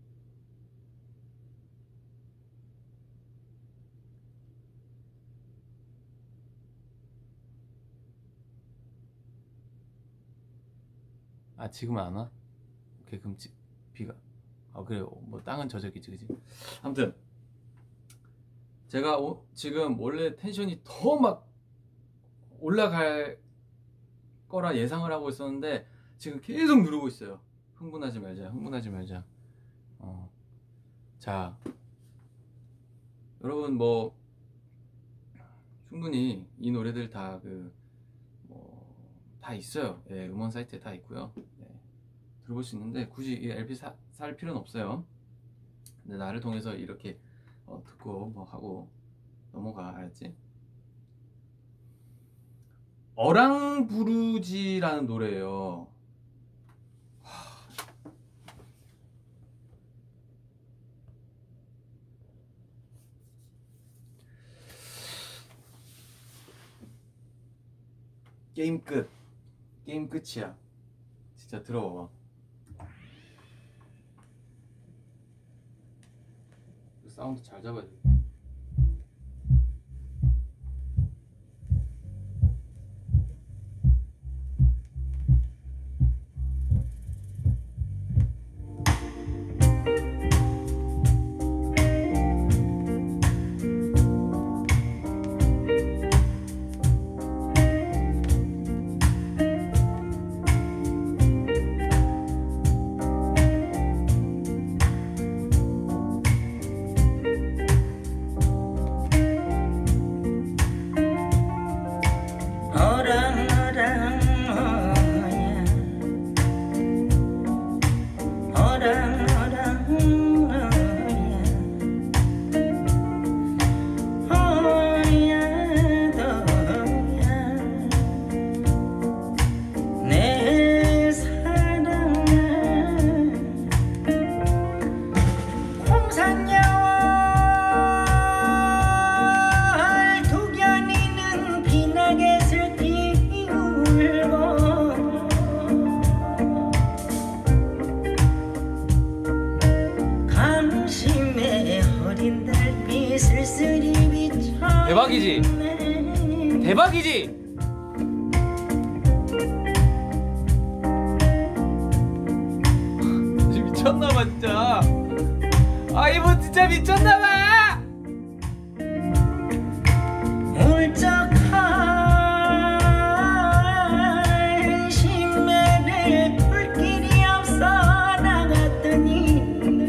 아, 지금은 안 와? 오케이, 그럼 지, 비가 아 그래, 뭐 땅은 젖었겠지, 그지? 아무튼 제가 오, 지금 원래 텐션이 더 막 올라갈 거라 예상을 하고 있었는데 지금 계속 누르고 있어요. 흥분하지 말자, 흥분하지 말자. 어. 자, 여러분 뭐 충분히 이 노래들 다 그 뭐 다 있어요. 예, 음원 사이트에 다 있고요. 네, 들어볼 수 있는데 굳이 이 엘피 사, 살 필요는 없어요. 근데 나를 통해서 이렇게 어, 듣고 뭐 하고 넘어가, 알았지? 어랑부르지라는 노래예요. 게임 끝. 게임 끝이야. 진짜 들어봐봐. 사운드 잘 잡아야 돼. 대박이지? 대박이지? 미쳤나봐 진짜. 아, 이분 진짜 미쳤나봐. 울적한 심매를 볼 길이 없어 나갔더니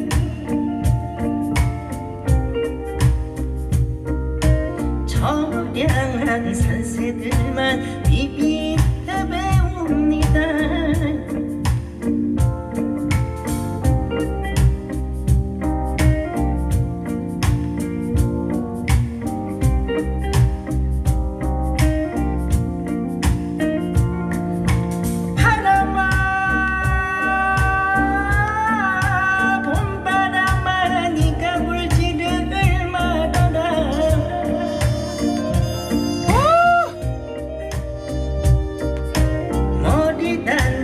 저량한 산새들만 비비해 배웁니다. 머리 단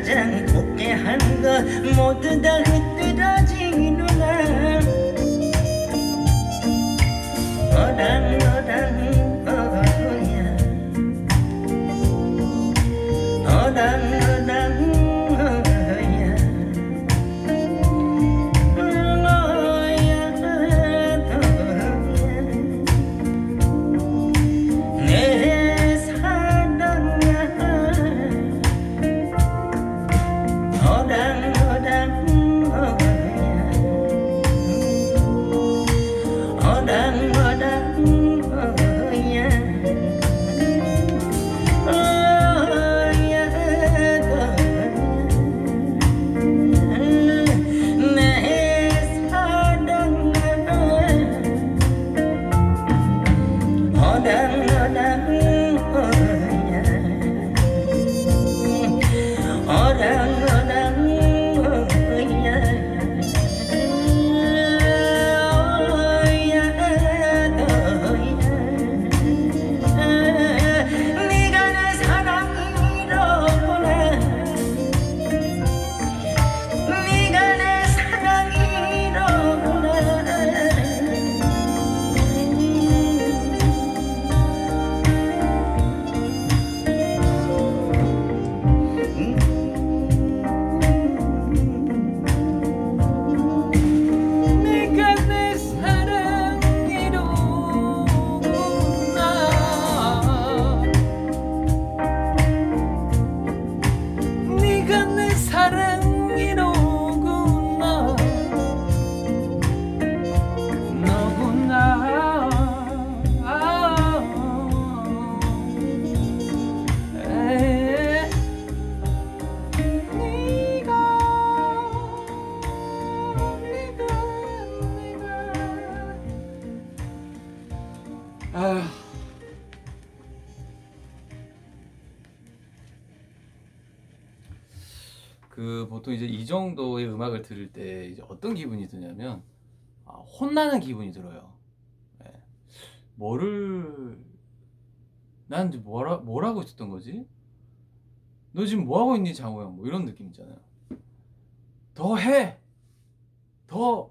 그 보통 이제 이 정도의 음악을 들을 때 이제 어떤 기분이 드냐면 아, 혼나는 기분이 들어요. 예. 뭐를 난 이제 뭐라 뭘 하고 있었던 거지? 너 지금 뭐 하고 있니, 장호야? 뭐 이런 느낌 있잖아요. 더 해, 더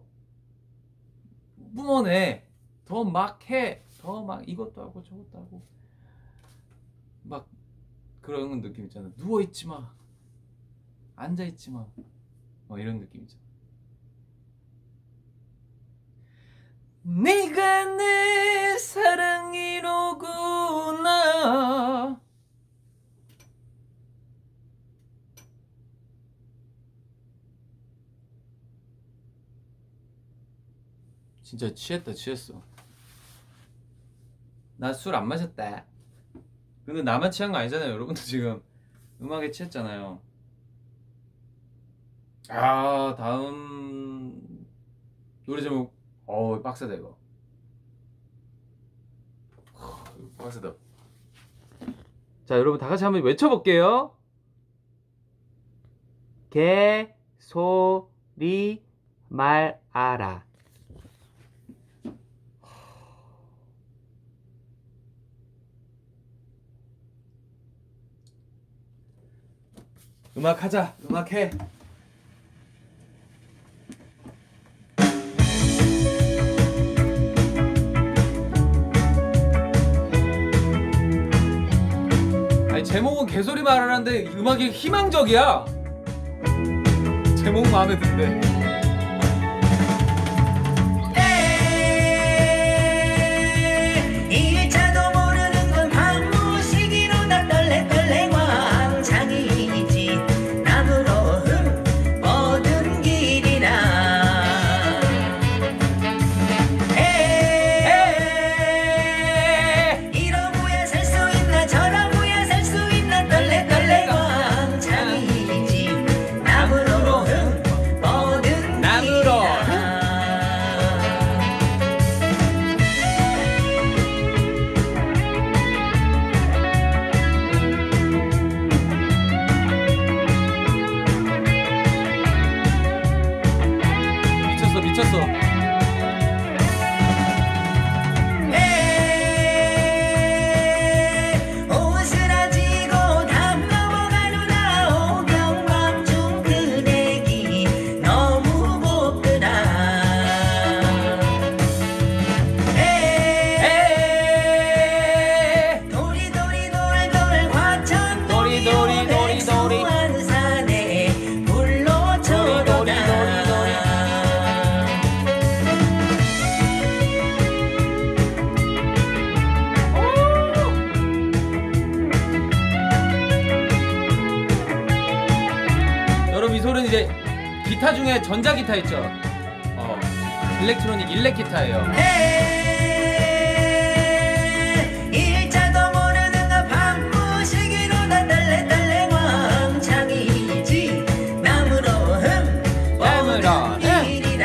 뿜어내, 더 막 해, 더 막 이것도 하고 저것도 하고 막 그런 느낌 있잖아요. 누워 있지 마, 앉아 있지 마, 뭐 이런 느낌 있잖아. 네가 내 사랑이로구나. 진짜 취했다, 취했어. 나 술 안 마셨다. 근데 나만 취한 거 아니잖아요. 여러분도 지금 음악에 취했잖아요. 아, 다음 노래 제목, 어우 빡세다 이거. 빡세다. 자, 여러분 다 같이 한번 외쳐볼게요. 개, 소, 리, 말, 알아. 음악 하자. 음악 해. 아니, 제목은 개소리 말하는데 음악이 희망적이야. 제목 마음에 든대. 일자도 모르는 건 방무시기로 다 떨래 떨래 왕창이지 나무로 흠 모든 길이라 에 이러고야 살 수 있나 저러고야 살 수 있나 떨래 떨래 왕창이지 나무로 흠 모든 나무로 길이라 미쳤어, 미쳤어. 에 오스라지고 담 넘어가누나 오경밤중 그네기 너무 곱더라 에 도리도리 돌돌 과천 도리도리 도리도리 백수한 산에 불로 쳐도다 여러분, 이 소리는 이제 기타 중에 전자기타 있죠? 어, 일렉트로닉 일렉 기타예요. 에 일자도 모르는 거 방무시기로 다 떨래 떨래 왕창이지 나무로 흠 나무로 모든 길이라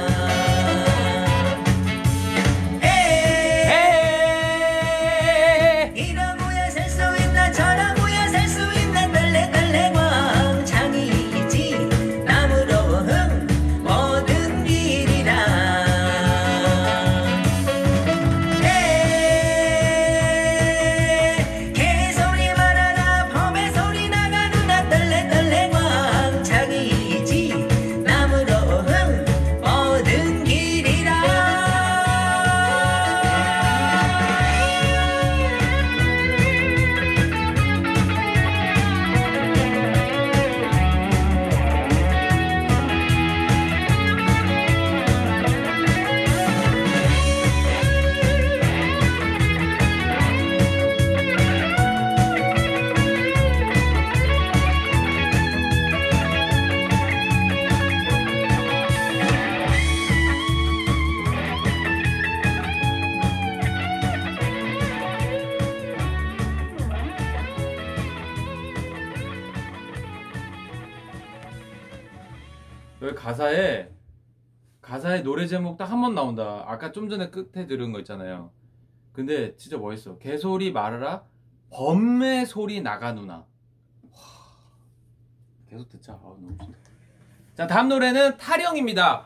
에 이러고야 살 수 있나 저러고야 살 수 있나 떨래 떨래 왕창이지 나무로 흠 모든 길이라 에 개소리 말아라 범의 소리 나가누나 떨래 떨래 왕창이지 나무로 흠 모든 길이라 여기 가사에 가사에 노래 제목 딱 한 번 나온다. 아까 좀 전에 끝에 들은 거 있잖아요. 근데 진짜 멋있어. 개소리 말아라 범의 소리 나가누나. 계속 듣자. 아, 너무 좋다. 자, 다음 노래는 타령입니다.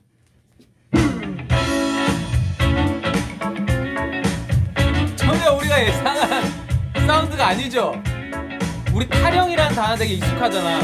전혀 우리가 예상한 사운드가 아니죠? 우리 타령이라는 단어 되게 익숙하잖아.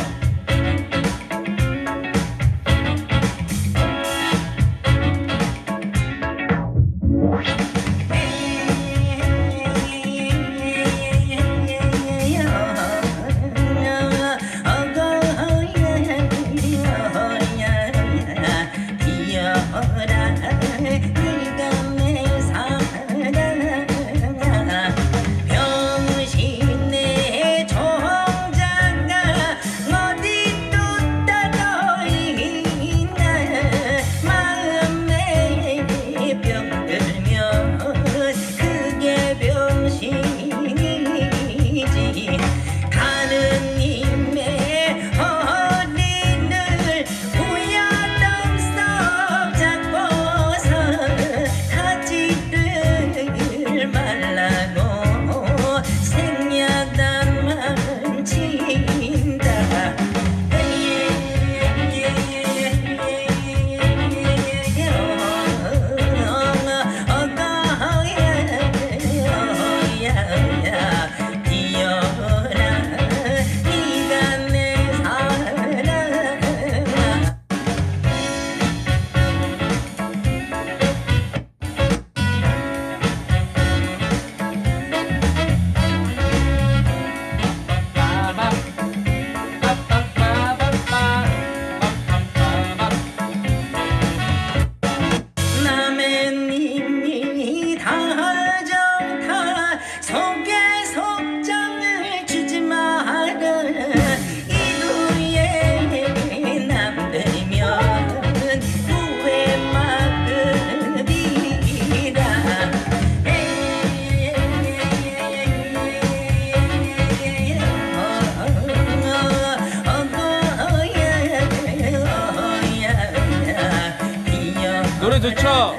노래 좋죠?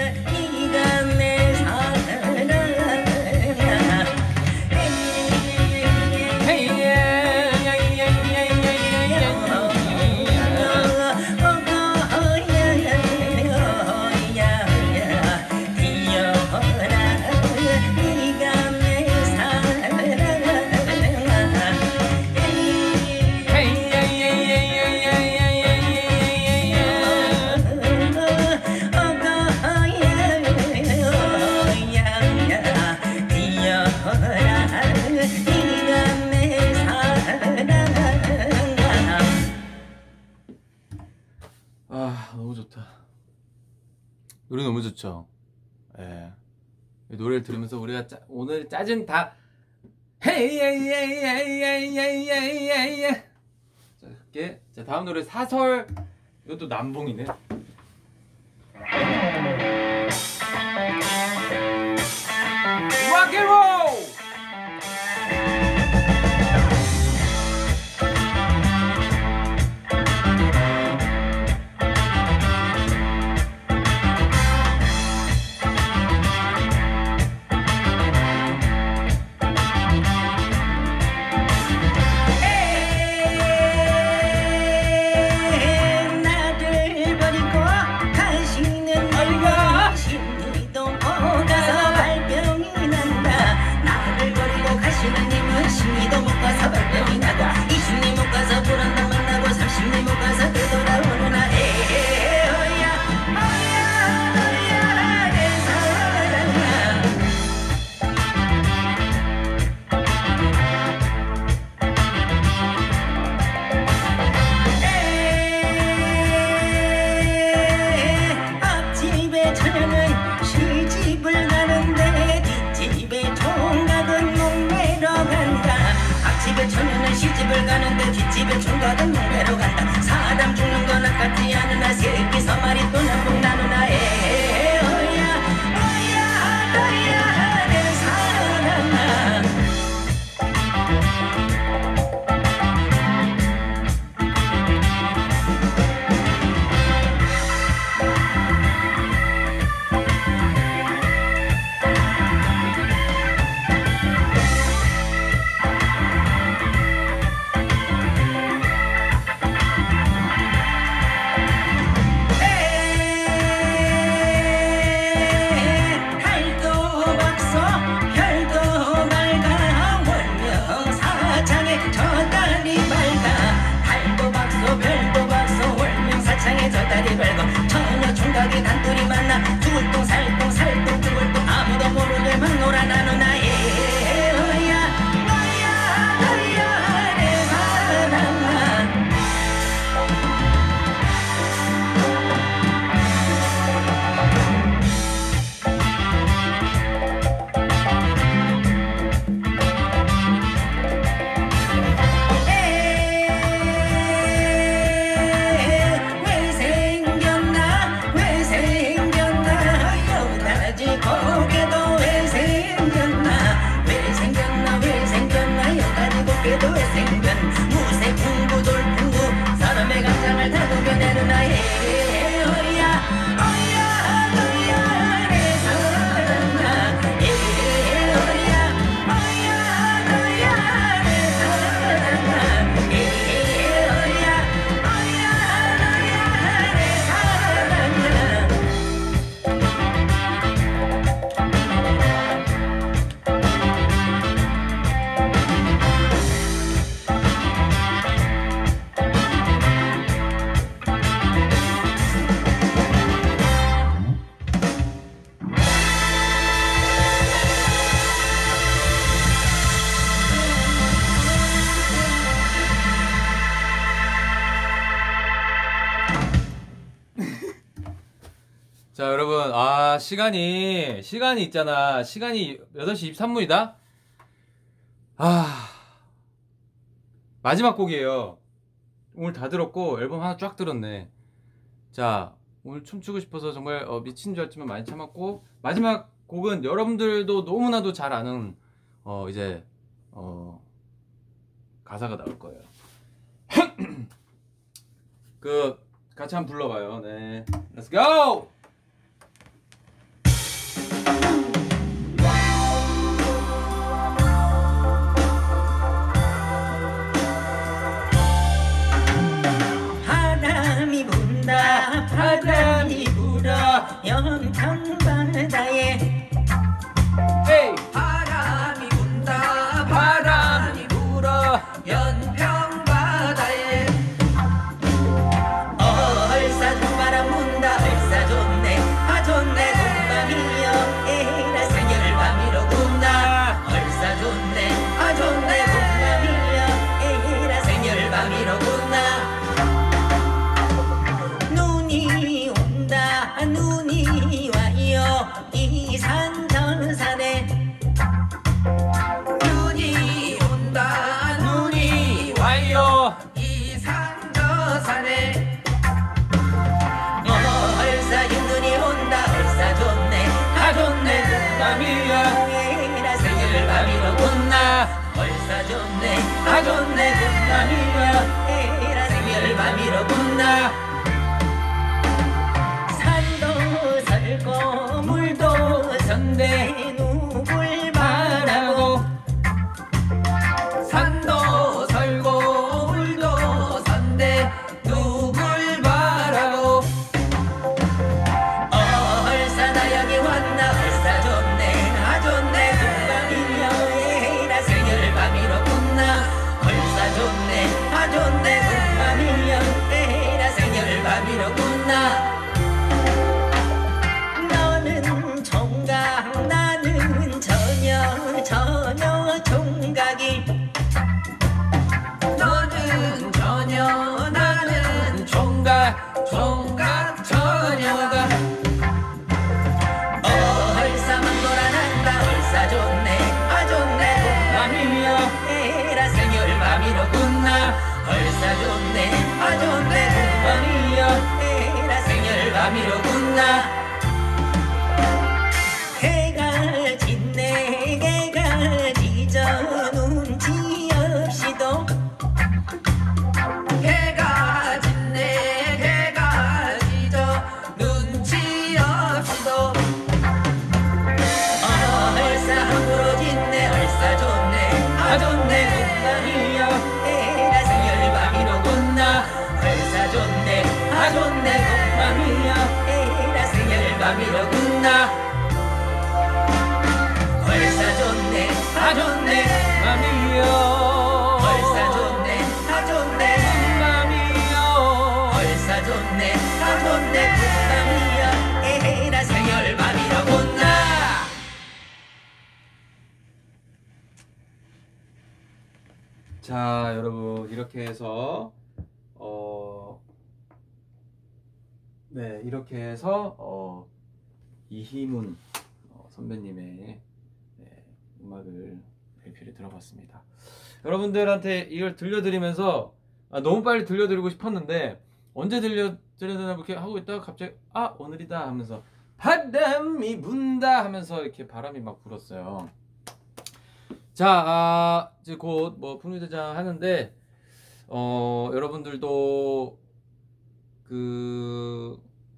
아, 너무 좋다. 노래 너무 좋죠. 예. 이 노래를 들으면서 우리가 짜, 오늘 짜증 다 헤이예예예예예예예예. 자, 할게. 자, 다음 노래 사설. 이것도 남봉이네. 락앤롤. 나를 버리고 자, 시간이, 시간이 있잖아. 시간이 여덟 시 이십삼 분이다? 아, 마지막 곡이에요. 오늘 다 들었고, 앨범 하나 쫙 들었네. 자, 오늘 춤추고 싶어서 정말 어, 미친 줄 알지만 많이 참았고, 마지막 곡은 여러분들도 너무나도 잘 아는, 어, 이제, 어, 가사가 나올 거예요. 그, 같이 한번 불러봐요. 네. Let's go! 바람이 분다 바람이 불어 연평 바다에 Hey! 바람이 분다 바람이 불어 연평 바다에 얼싸 바람 분다 얼싸 좋네 아 좋네 동감이여 에라 생열 밤이로구나 얼싸 좋네 아 좋네 동감이여 에라 생열 밤이로구나 눈이 온다 눈이 와요 이 산 저 산에 눈이 온다 눈이 와요 이 산 저 산에 얼싸 윤눈이 온다 얼싸 좋네 아 좋네 동감이야 에라 생일 밤이로구나 얼싸 좋네 아 좋네 동감이야 에라 생일 밤이로구나 산도 설고 물도 선대 누굴 바라고 산도 설고 물도 선대 누굴 바라고 얼싸 나 여기 왔나 얼싸 좋네 아 좋네 동감이여 에라 생일 밤이로구나 얼싸 좋네 아 좋네 동감이여 에라 생일 밤이로구나 너는 총각 나는 처녀 처녀 총각이 너는 처녀 나는 총각 총각 처녀가 얼싸만 놀아난다 얼싸 좋네 아 좋네 동감이야 에라 생일 밤이로구나 얼싸 좋네 아 좋네 동감이야 에라 생일 밤이로구나 해가 짓네 해가 지저 눈치 없이도 해가 짓네 해가 지저 눈치 없이도 얼싸 함부로 짓네 얼싸 좋네 아 좋네 동감이여 에라 생일 밤이로구나 얼싸 좋네 아 좋네 동감이여 에라 생일 밤이로구나 얼싸 좋네 아 좋네 동감이야 얼싸 좋네 아 좋네 동감이야 얼싸 좋네 아 좋네 동감이여 에라 생일 밤이로구나 자, 여러분 이렇게 해서 어, 네 이렇게 해서 어, 이희문 어, 선배님의 네, 음악을 엘피를 들어봤습니다. 여러분들한테 이걸 들려드리면서 아, 너무 빨리 들려드리고 싶었는데 언제 들려드려야 이렇게 하고 있다가 갑자기 아 오늘이다 하면서 바람이 분다 하면서 이렇게 바람이 막 불었어요. 자, 아, 이제 곧 뭐 풍류대장 하는데 어, 여러분들도 그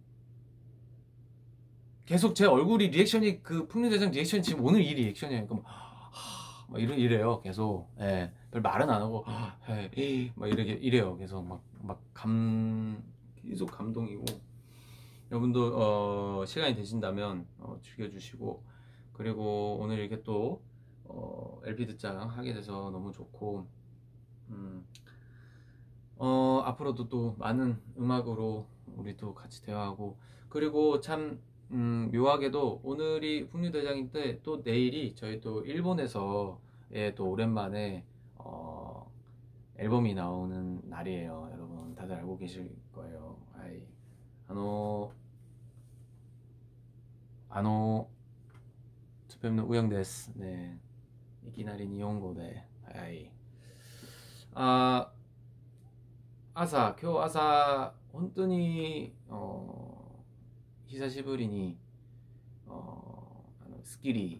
계속 제 얼굴이 리액션이 그 풍류대장 리액션이 지금 오늘 이 리액션이에요. 그럼 막 이래 이래요. 계속 예, 별 말은 안 하고 예, 막 이렇게 이래요. 계속 막 막 감 계속 감동이고 여러분도 어, 시간이 되신다면 어, 즐겨주시고 그리고 오늘 이렇게 또 어, 엘피 듣장 하게 돼서 너무 좋고 음, 어, 앞으로도 또 많은 음악으로 우리도 같이 대화하고 그리고 참 음, 묘하게도 오늘이 풍류대장인데 또 내일이 저희 또 일본에서 예, 또 오랜만에 어, 앨범이 나오는 날이에요. 여러분 다들 알고 계실 거예요. 아이, あの 아노 투팸의 우영です. 네. いきなり日本語で、はい。あ、朝、今日朝、本当に、お久しぶりに、おあのスッキリ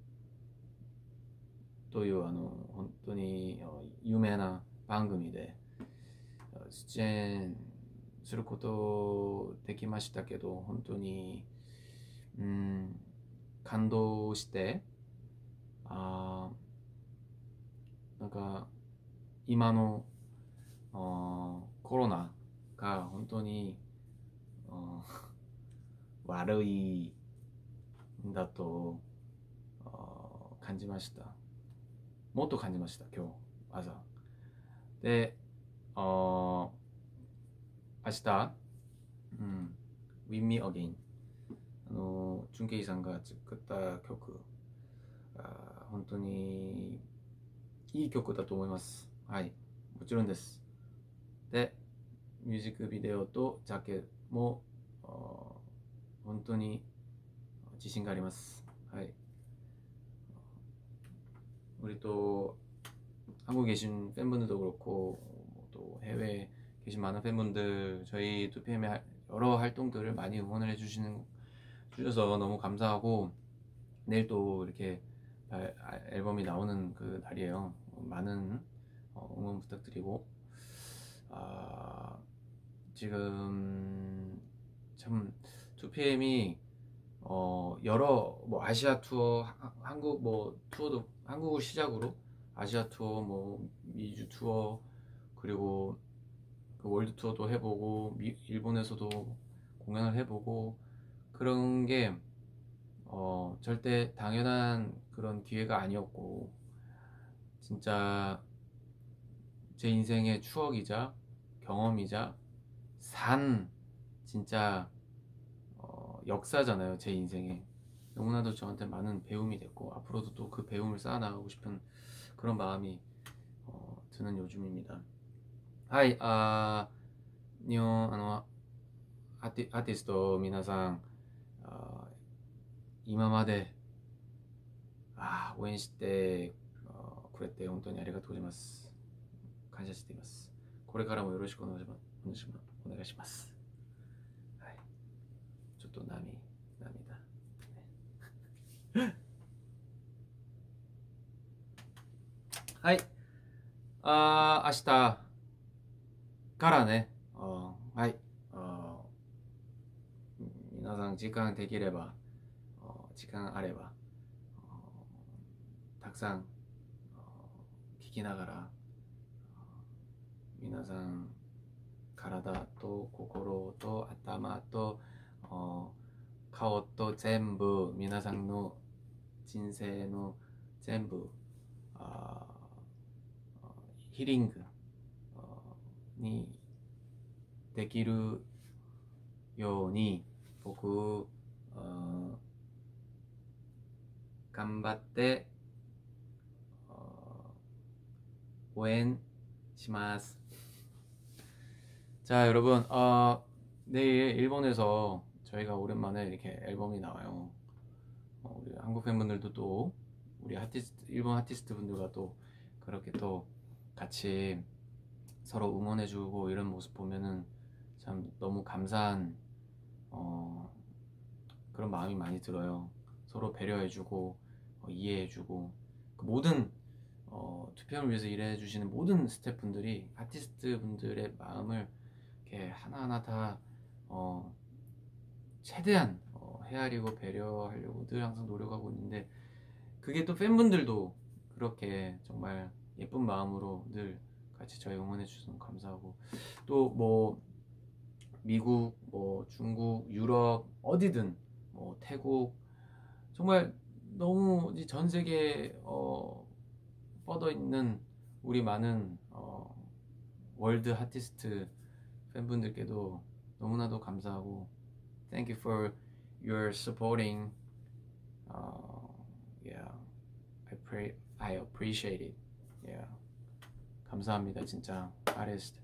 というあの本当に有名な番組で出演することできましたけど、本当に、うん、感動して、あなんか今のあコロナが本当にあ悪いんだとあ感じました。もっと感じました、今日朝で。あ明日、うん、With Me Again あのチュンケイさんが作った曲、あ本当にいい曲だと思います。はい、もちろんです。で、ミュージックビデオとジャケも本当に自信があります。はい。우리 또 한국에 계신 팬분들도 그렇고 또 해외에 계신 많은 팬분들 저희 투피엠의 여러 활동들을 많이 응원을 해주시는 주셔서 너무 감사하고, 내일 또 이렇게 앨범이 나오는 그 날이에요. 많은 응원 부탁드리고, 아, 지금 참 투피엠이 어 여러 뭐 아시아 투어, 하, 한국 뭐 투어도 한국을 시작으로 아시아 투어, 뭐 미주 투어, 그리고 그 월드 투어도 해보고 미, 일본에서도 공연을 해보고, 그런 게 어, 절대 당연한 그런 기회가 아니었고, 진짜 제 인생의 추억이자 경험이자 산 진짜 어, 역사잖아요. 제 인생에 너무나도 저한테 많은 배움이 됐고, 앞으로도 또 그 배움을 쌓아나가고 싶은 그런 마음이 어, 드는 요즘입니다. 하이, 아, 니온, 아, 아티, 아티스트 미나상, 아, 今まであ応援してくれて本当にありがとうございます。感謝しています。これからもよろしくお願いします。お願いします。はい。ちょっと涙、涙。はい。あー、明日からね、あはい。あ皆さん時間できれば、時間あればたくさん聞きながら、皆さん体と心と頭と顔と全部、皆さんの人生の全部ヒーリングにできるように僕頑張って応援します。자 여러분, 어, 내일 일본에서 저희가 오랜만에 이렇게 앨범이 나와요. 어, 우리 한국 팬분들도 또 우리 아티스트, 일본 아티스트 분들과 또 그렇게 또 같이 서로 응원해주고 이런 모습 보면은 참 너무 감사한 어, 그런 마음이 많이 들어요. 서로 배려해주고 어, 이해해주고, 그 모든 어, 투표를 위해서 일해주시는 모든 스태프분들이 아티스트 분들의 마음을 이렇게 하나하나 다 어, 최대한 어, 헤아리고 배려하려고 늘 항상 노력하고 있는데, 그게 또 팬분들도 그렇게 정말 예쁜 마음으로 늘 같이 저희 응원해 주셔서 감사하고, 또 뭐 미국, 뭐 중국, 유럽 어디든 뭐 태국, 정말 너무 전 세계에 어, 뻗어 있는 우리 많은 어, 월드 아티스트 팬분들께도 너무나도 감사하고, Thank you for your supporting. Uh, yeah, I pray, I appreciate it. Yeah, 감사합니다 진짜. 아티스트,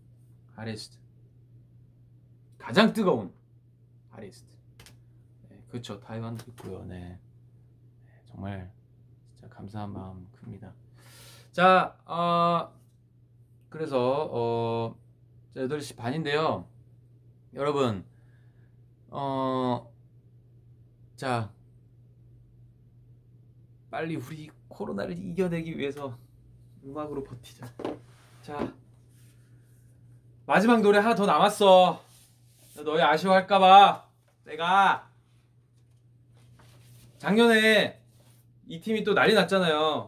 아티스트 가장 뜨거운 아티스트. 네, 그쵸, 타이완도 있고요. 네, 정말 진짜 감사한 마음 큽니다. 자, 어, 그래서 어, 여덟 시 반인데요. 여러분, 어, 자, 빨리 우리 코로나를 이겨내기 위해서 음악으로 버티자. 자, 마지막 노래 하나 더 남았어. 너희 아쉬워할까봐 내가 작년에 이 팀이 또 난리 났잖아요.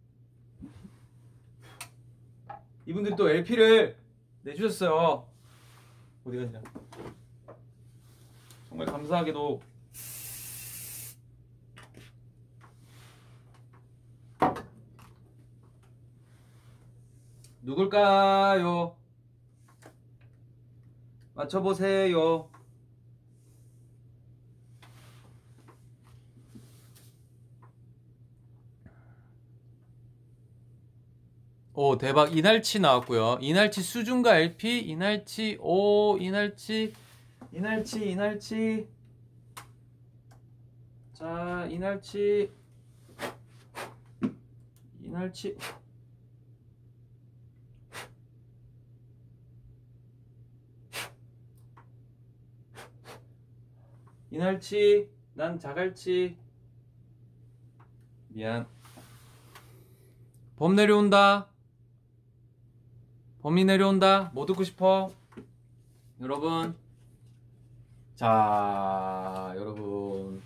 이분들이 또 엘피를 내주셨어요. 어디 갔냐? 정말 감사하게도 누굴까요? 맞춰보세요. 오, 대박. 이날치 나왔고요. 이날치 수중가 엘피, 이날치, 오, 이날치, 이날치, 이날치. 자, 이날치, 이날치. 이날치, 난 자갈치. 미안. 봄 내려온다. 봄이 내려온다. 뭐 듣고 싶어? 여러분. 자, 여러분.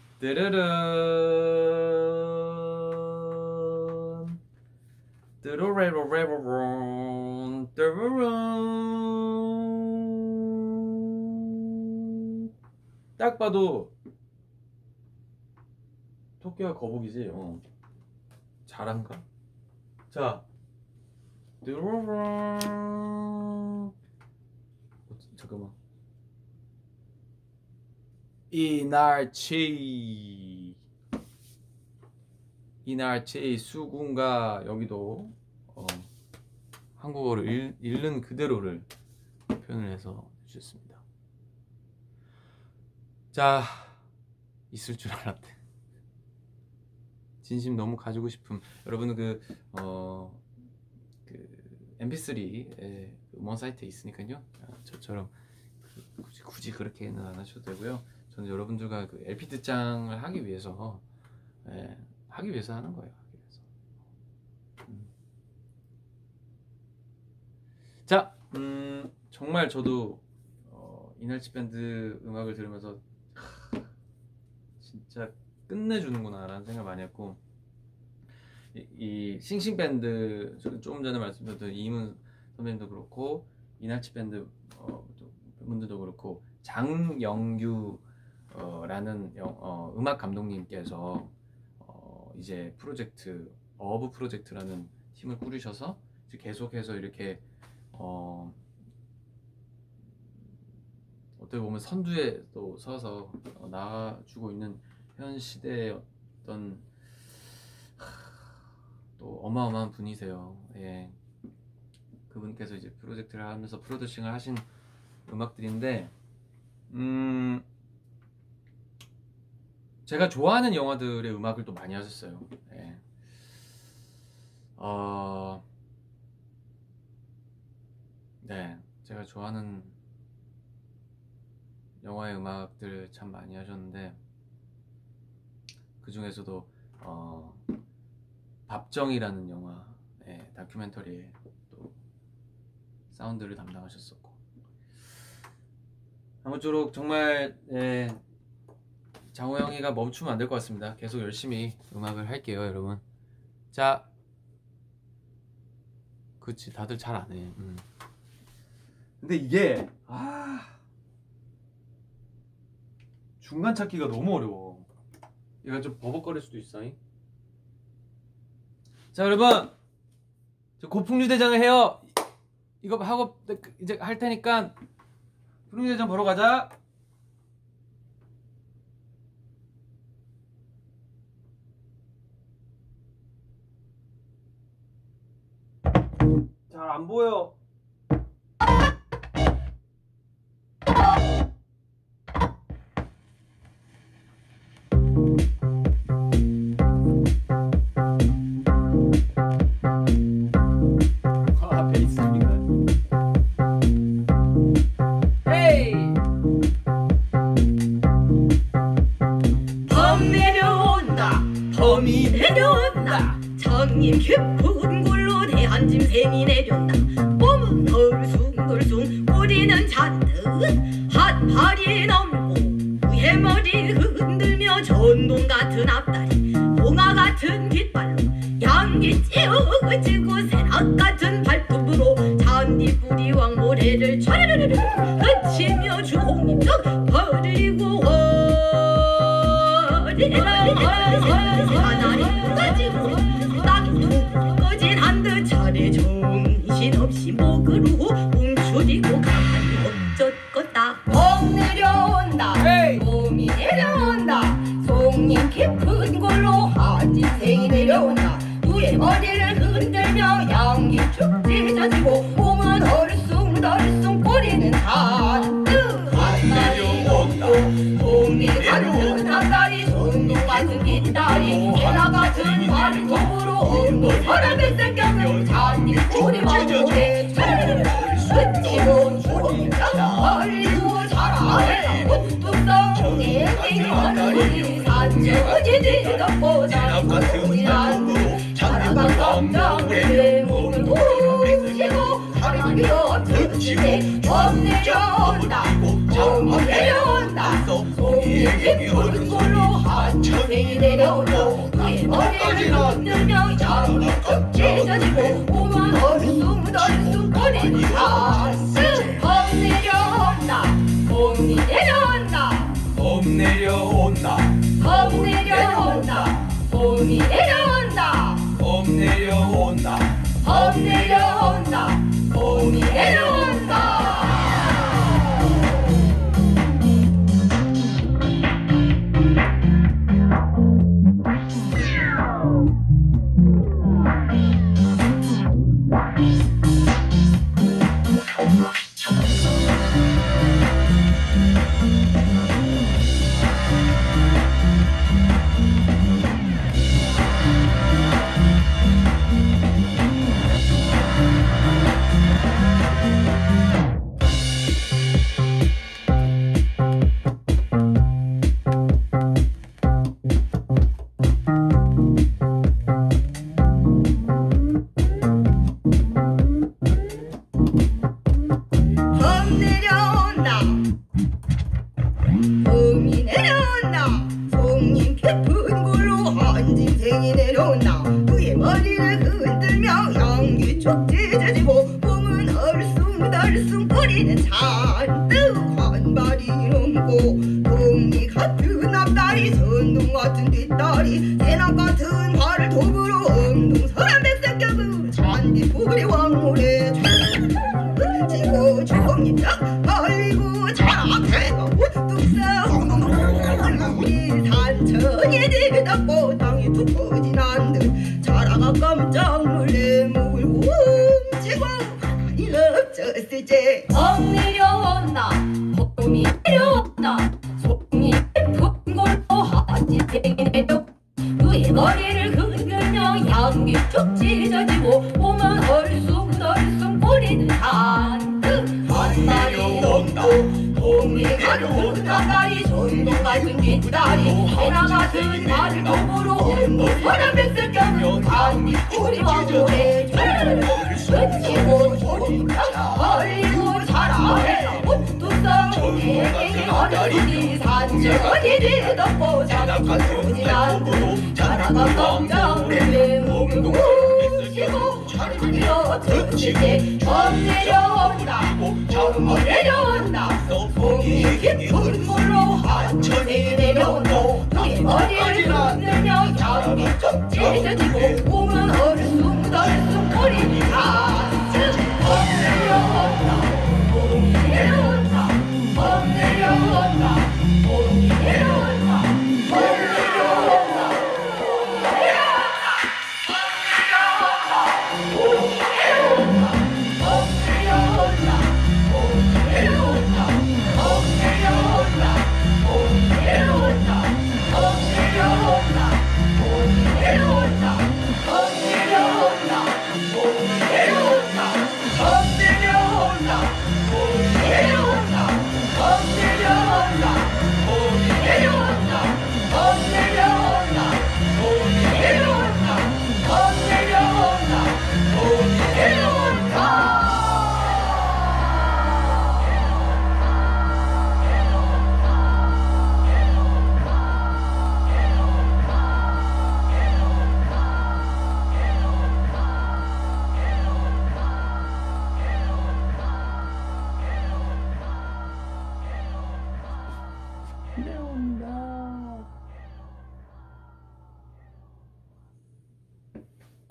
뚜르른. 뚜루레로레로론. 뚜루른. 딱 봐도 토끼와 거북이지. 어. 잘한가? 자. 뚜루른. 어, 잠깐만. 이날치. 이날치 수군가 여기도 어, 한국어를 읽, 읽는 그대로를 표현을 해서 주셨습니다. 자, 있을 줄 알았대. 진심 너무 가지고 싶음. 여러분은 그 어, 그 엠피쓰리 음원 사이트에 있으니까요. 저처럼 그, 굳이, 굳이 그렇게는 안 하셔도 되고요. 저는 여러분들과 그 엘피 듣장을 하기 위해서 예, 하기 위해서 하는 거예요. 하기 위해서. 음. 자, 음, 정말 저도 어, 이날치 밴드 음악을 들으면서 하, 진짜 끝내주는구나 라는 생각을 많이 했고, 이, 이 싱싱 밴드 조금 전에 말씀드렸던 이문 선배님도 그렇고 이날치 밴드 어, 분들도 그렇고 장영규 어, 라는 영, 어, 음악 감독님께서 어, 이제 프로젝트 어브 프로젝트라는 팀을 꾸리셔서 이제 계속해서 이렇게 어, 어떻게 보면 선두에 또 서서 어, 나아주고 있는 현 시대의 어떤 하, 또 어마어마한 분이세요. 예. 그분께서 이제 프로젝트를 하면서 프로듀싱을 하신 음악들인데, 음, 제가 좋아하는 영화들의 음악을 또 많이 하셨어요. 예. 어, 네, 제가 좋아하는 영화의 음악들 참 많이 하셨는데, 그 중에서도 어, 밥정이라는 영화 예, 다큐멘터리에 또 사운드를 담당하셨었고, 아무쪼록 정말 예, 장호영이가 멈추면 안 될 것 같습니다. 계속 열심히 음악을 할게요, 여러분. 자, 그치, 다들 잘 안 해. 음. 근데 이게 아 중간 찾기가 너무 어려워. 얘가 좀 버벅거릴 수도 있어. 잉? 자, 여러분, 저 고풍류대장을 해요. 이거 하고 이제 할 테니까 풍류대장 보러 가자. 잘 안 보여. 깊은 골로 대한 짐승이 내렸다. 몸은 덜숭덜숭 꼬리는 잔뜩 핫팔이 넘고 위에 머리 흔들며 전동 같은 앞다리 봉화 같은 뒷발로 양기 찌우지고 새낙 같은 발톱으로 잔디뿌리 왕모래를 차르르르 흔치며 주홍잎떡 버리고 허리를 하나리 가지고 딱둑 꺼진 한듯 차례 정신없이 목으로 움츠리고 가만히 어쩌겄다. 봄 내려온다 봄이 내려온다 송잎 깊은 골로 한짐승이 내려온다. 위에 머리를 흔들며 양기 축 찢어지고 몸은 얼숭덜숭 꼬리는 잔뜩 한마리 온다. 봄이 가는 듯 한다리 손도 같은 깃다리 해나 같은 발톱으로 온도 사람의 생겨는 잔디 꼬리 왕고에 스치고 주홍장 얼리고 자라해라 뚝성에 땡기는 우리 산정지 덮고 자라고 지난 자라가 깜짝에 몸을 부시고 사람이 어떻게 봄 내려온다 봄 내려온다 송이 깊은 골로 한짐승이 내려온다. 위에 머리를 흔들며 양이 쭉 찢어지고 몸은 얼숭덜숭 꼬리는 잔뜩 봄 내려온다 봄이 내려온다 봄 내려온다 봄 내려온다 봄이 내려온다 봄 내려온다 봄 내려온다 봄이 내려온다. 봄 내려온다 봄이 내려온다 송잎 깊은 골로 한짐승이 내려온다. 위에 머리를 흔들며 양기 축 찢어지고 몸은 얼숭덜숭 꼬리는 잔뜩 한발이 넘고 동이 같은 앞다리 전동 같은 뒷다리 새낙 같은 발톱으로 엉뚱서란 백색격을 잔디뿌리 왕모래 지고 주홍잎떡 벌리고 자락해가 뚝성 우리 산천이 뒤덮고 땅이 툭 꺼진 한듯 자라가 깜짝 놀래 목을 훔치고 가만히 엎쳤을지. 봄 내려온다 봄이 내려온다 송이 깊은 골로 한짐승이 내려 위에 머리를 흔들며 양기 쭉 찢어지고 몸은 얼숭덜숭 꼬리는 잔뜩 한마리 넘고 동이 가는 듯한다리 전동 같은 뒷다리 해나 같은 발톱으로 온도 사람 백색경을 잔디 뿌리 왕모래 스치고 조림장 벌리고 자라해라 뚝성에 땡기는 우리 산천이 뒤덮고 자라가 지난 듯 자라가 깜짝 놀래 목을 훔치고 자리에 어떻게 봄 내려온다 봄이 내려온다 송이 깊은 물로 한천이 내려온다. 위에 머리를 흔들며 양이 쭉 찢어지고 몸은 얼숭덜숭 꼬리는 잔뜩 봄 내려온다 봄이 내려온다 봄 내려온다 봄이 내려온다 봄 내려온다 내려온다 봄 내려온다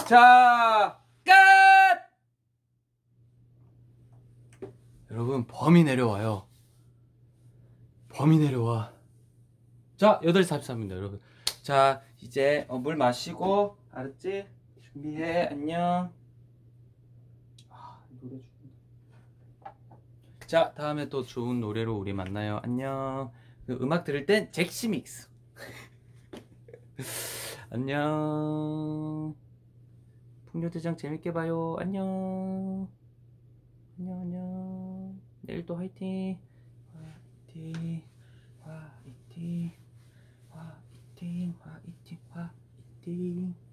자, 끝! 여러분, 범이 내려와요. 범이 내려와. 자, 여덟 시 사십삼 분입니다, 여러분. 자, 이제 어, 물 마시고, 알았지? 준비해, 안녕. 아, 노래 좋은데. 자, 다음에 또 좋은 노래로 우리 만나요. 안녕. 그 음악 들을 땐 잭시믹스. 안녕. 풍류대장 재밌게 봐요. 안녕. 안녕, 안녕. 내일도 화이팅. 화이팅. 화이팅. 화이팅. 화이팅. 화이팅.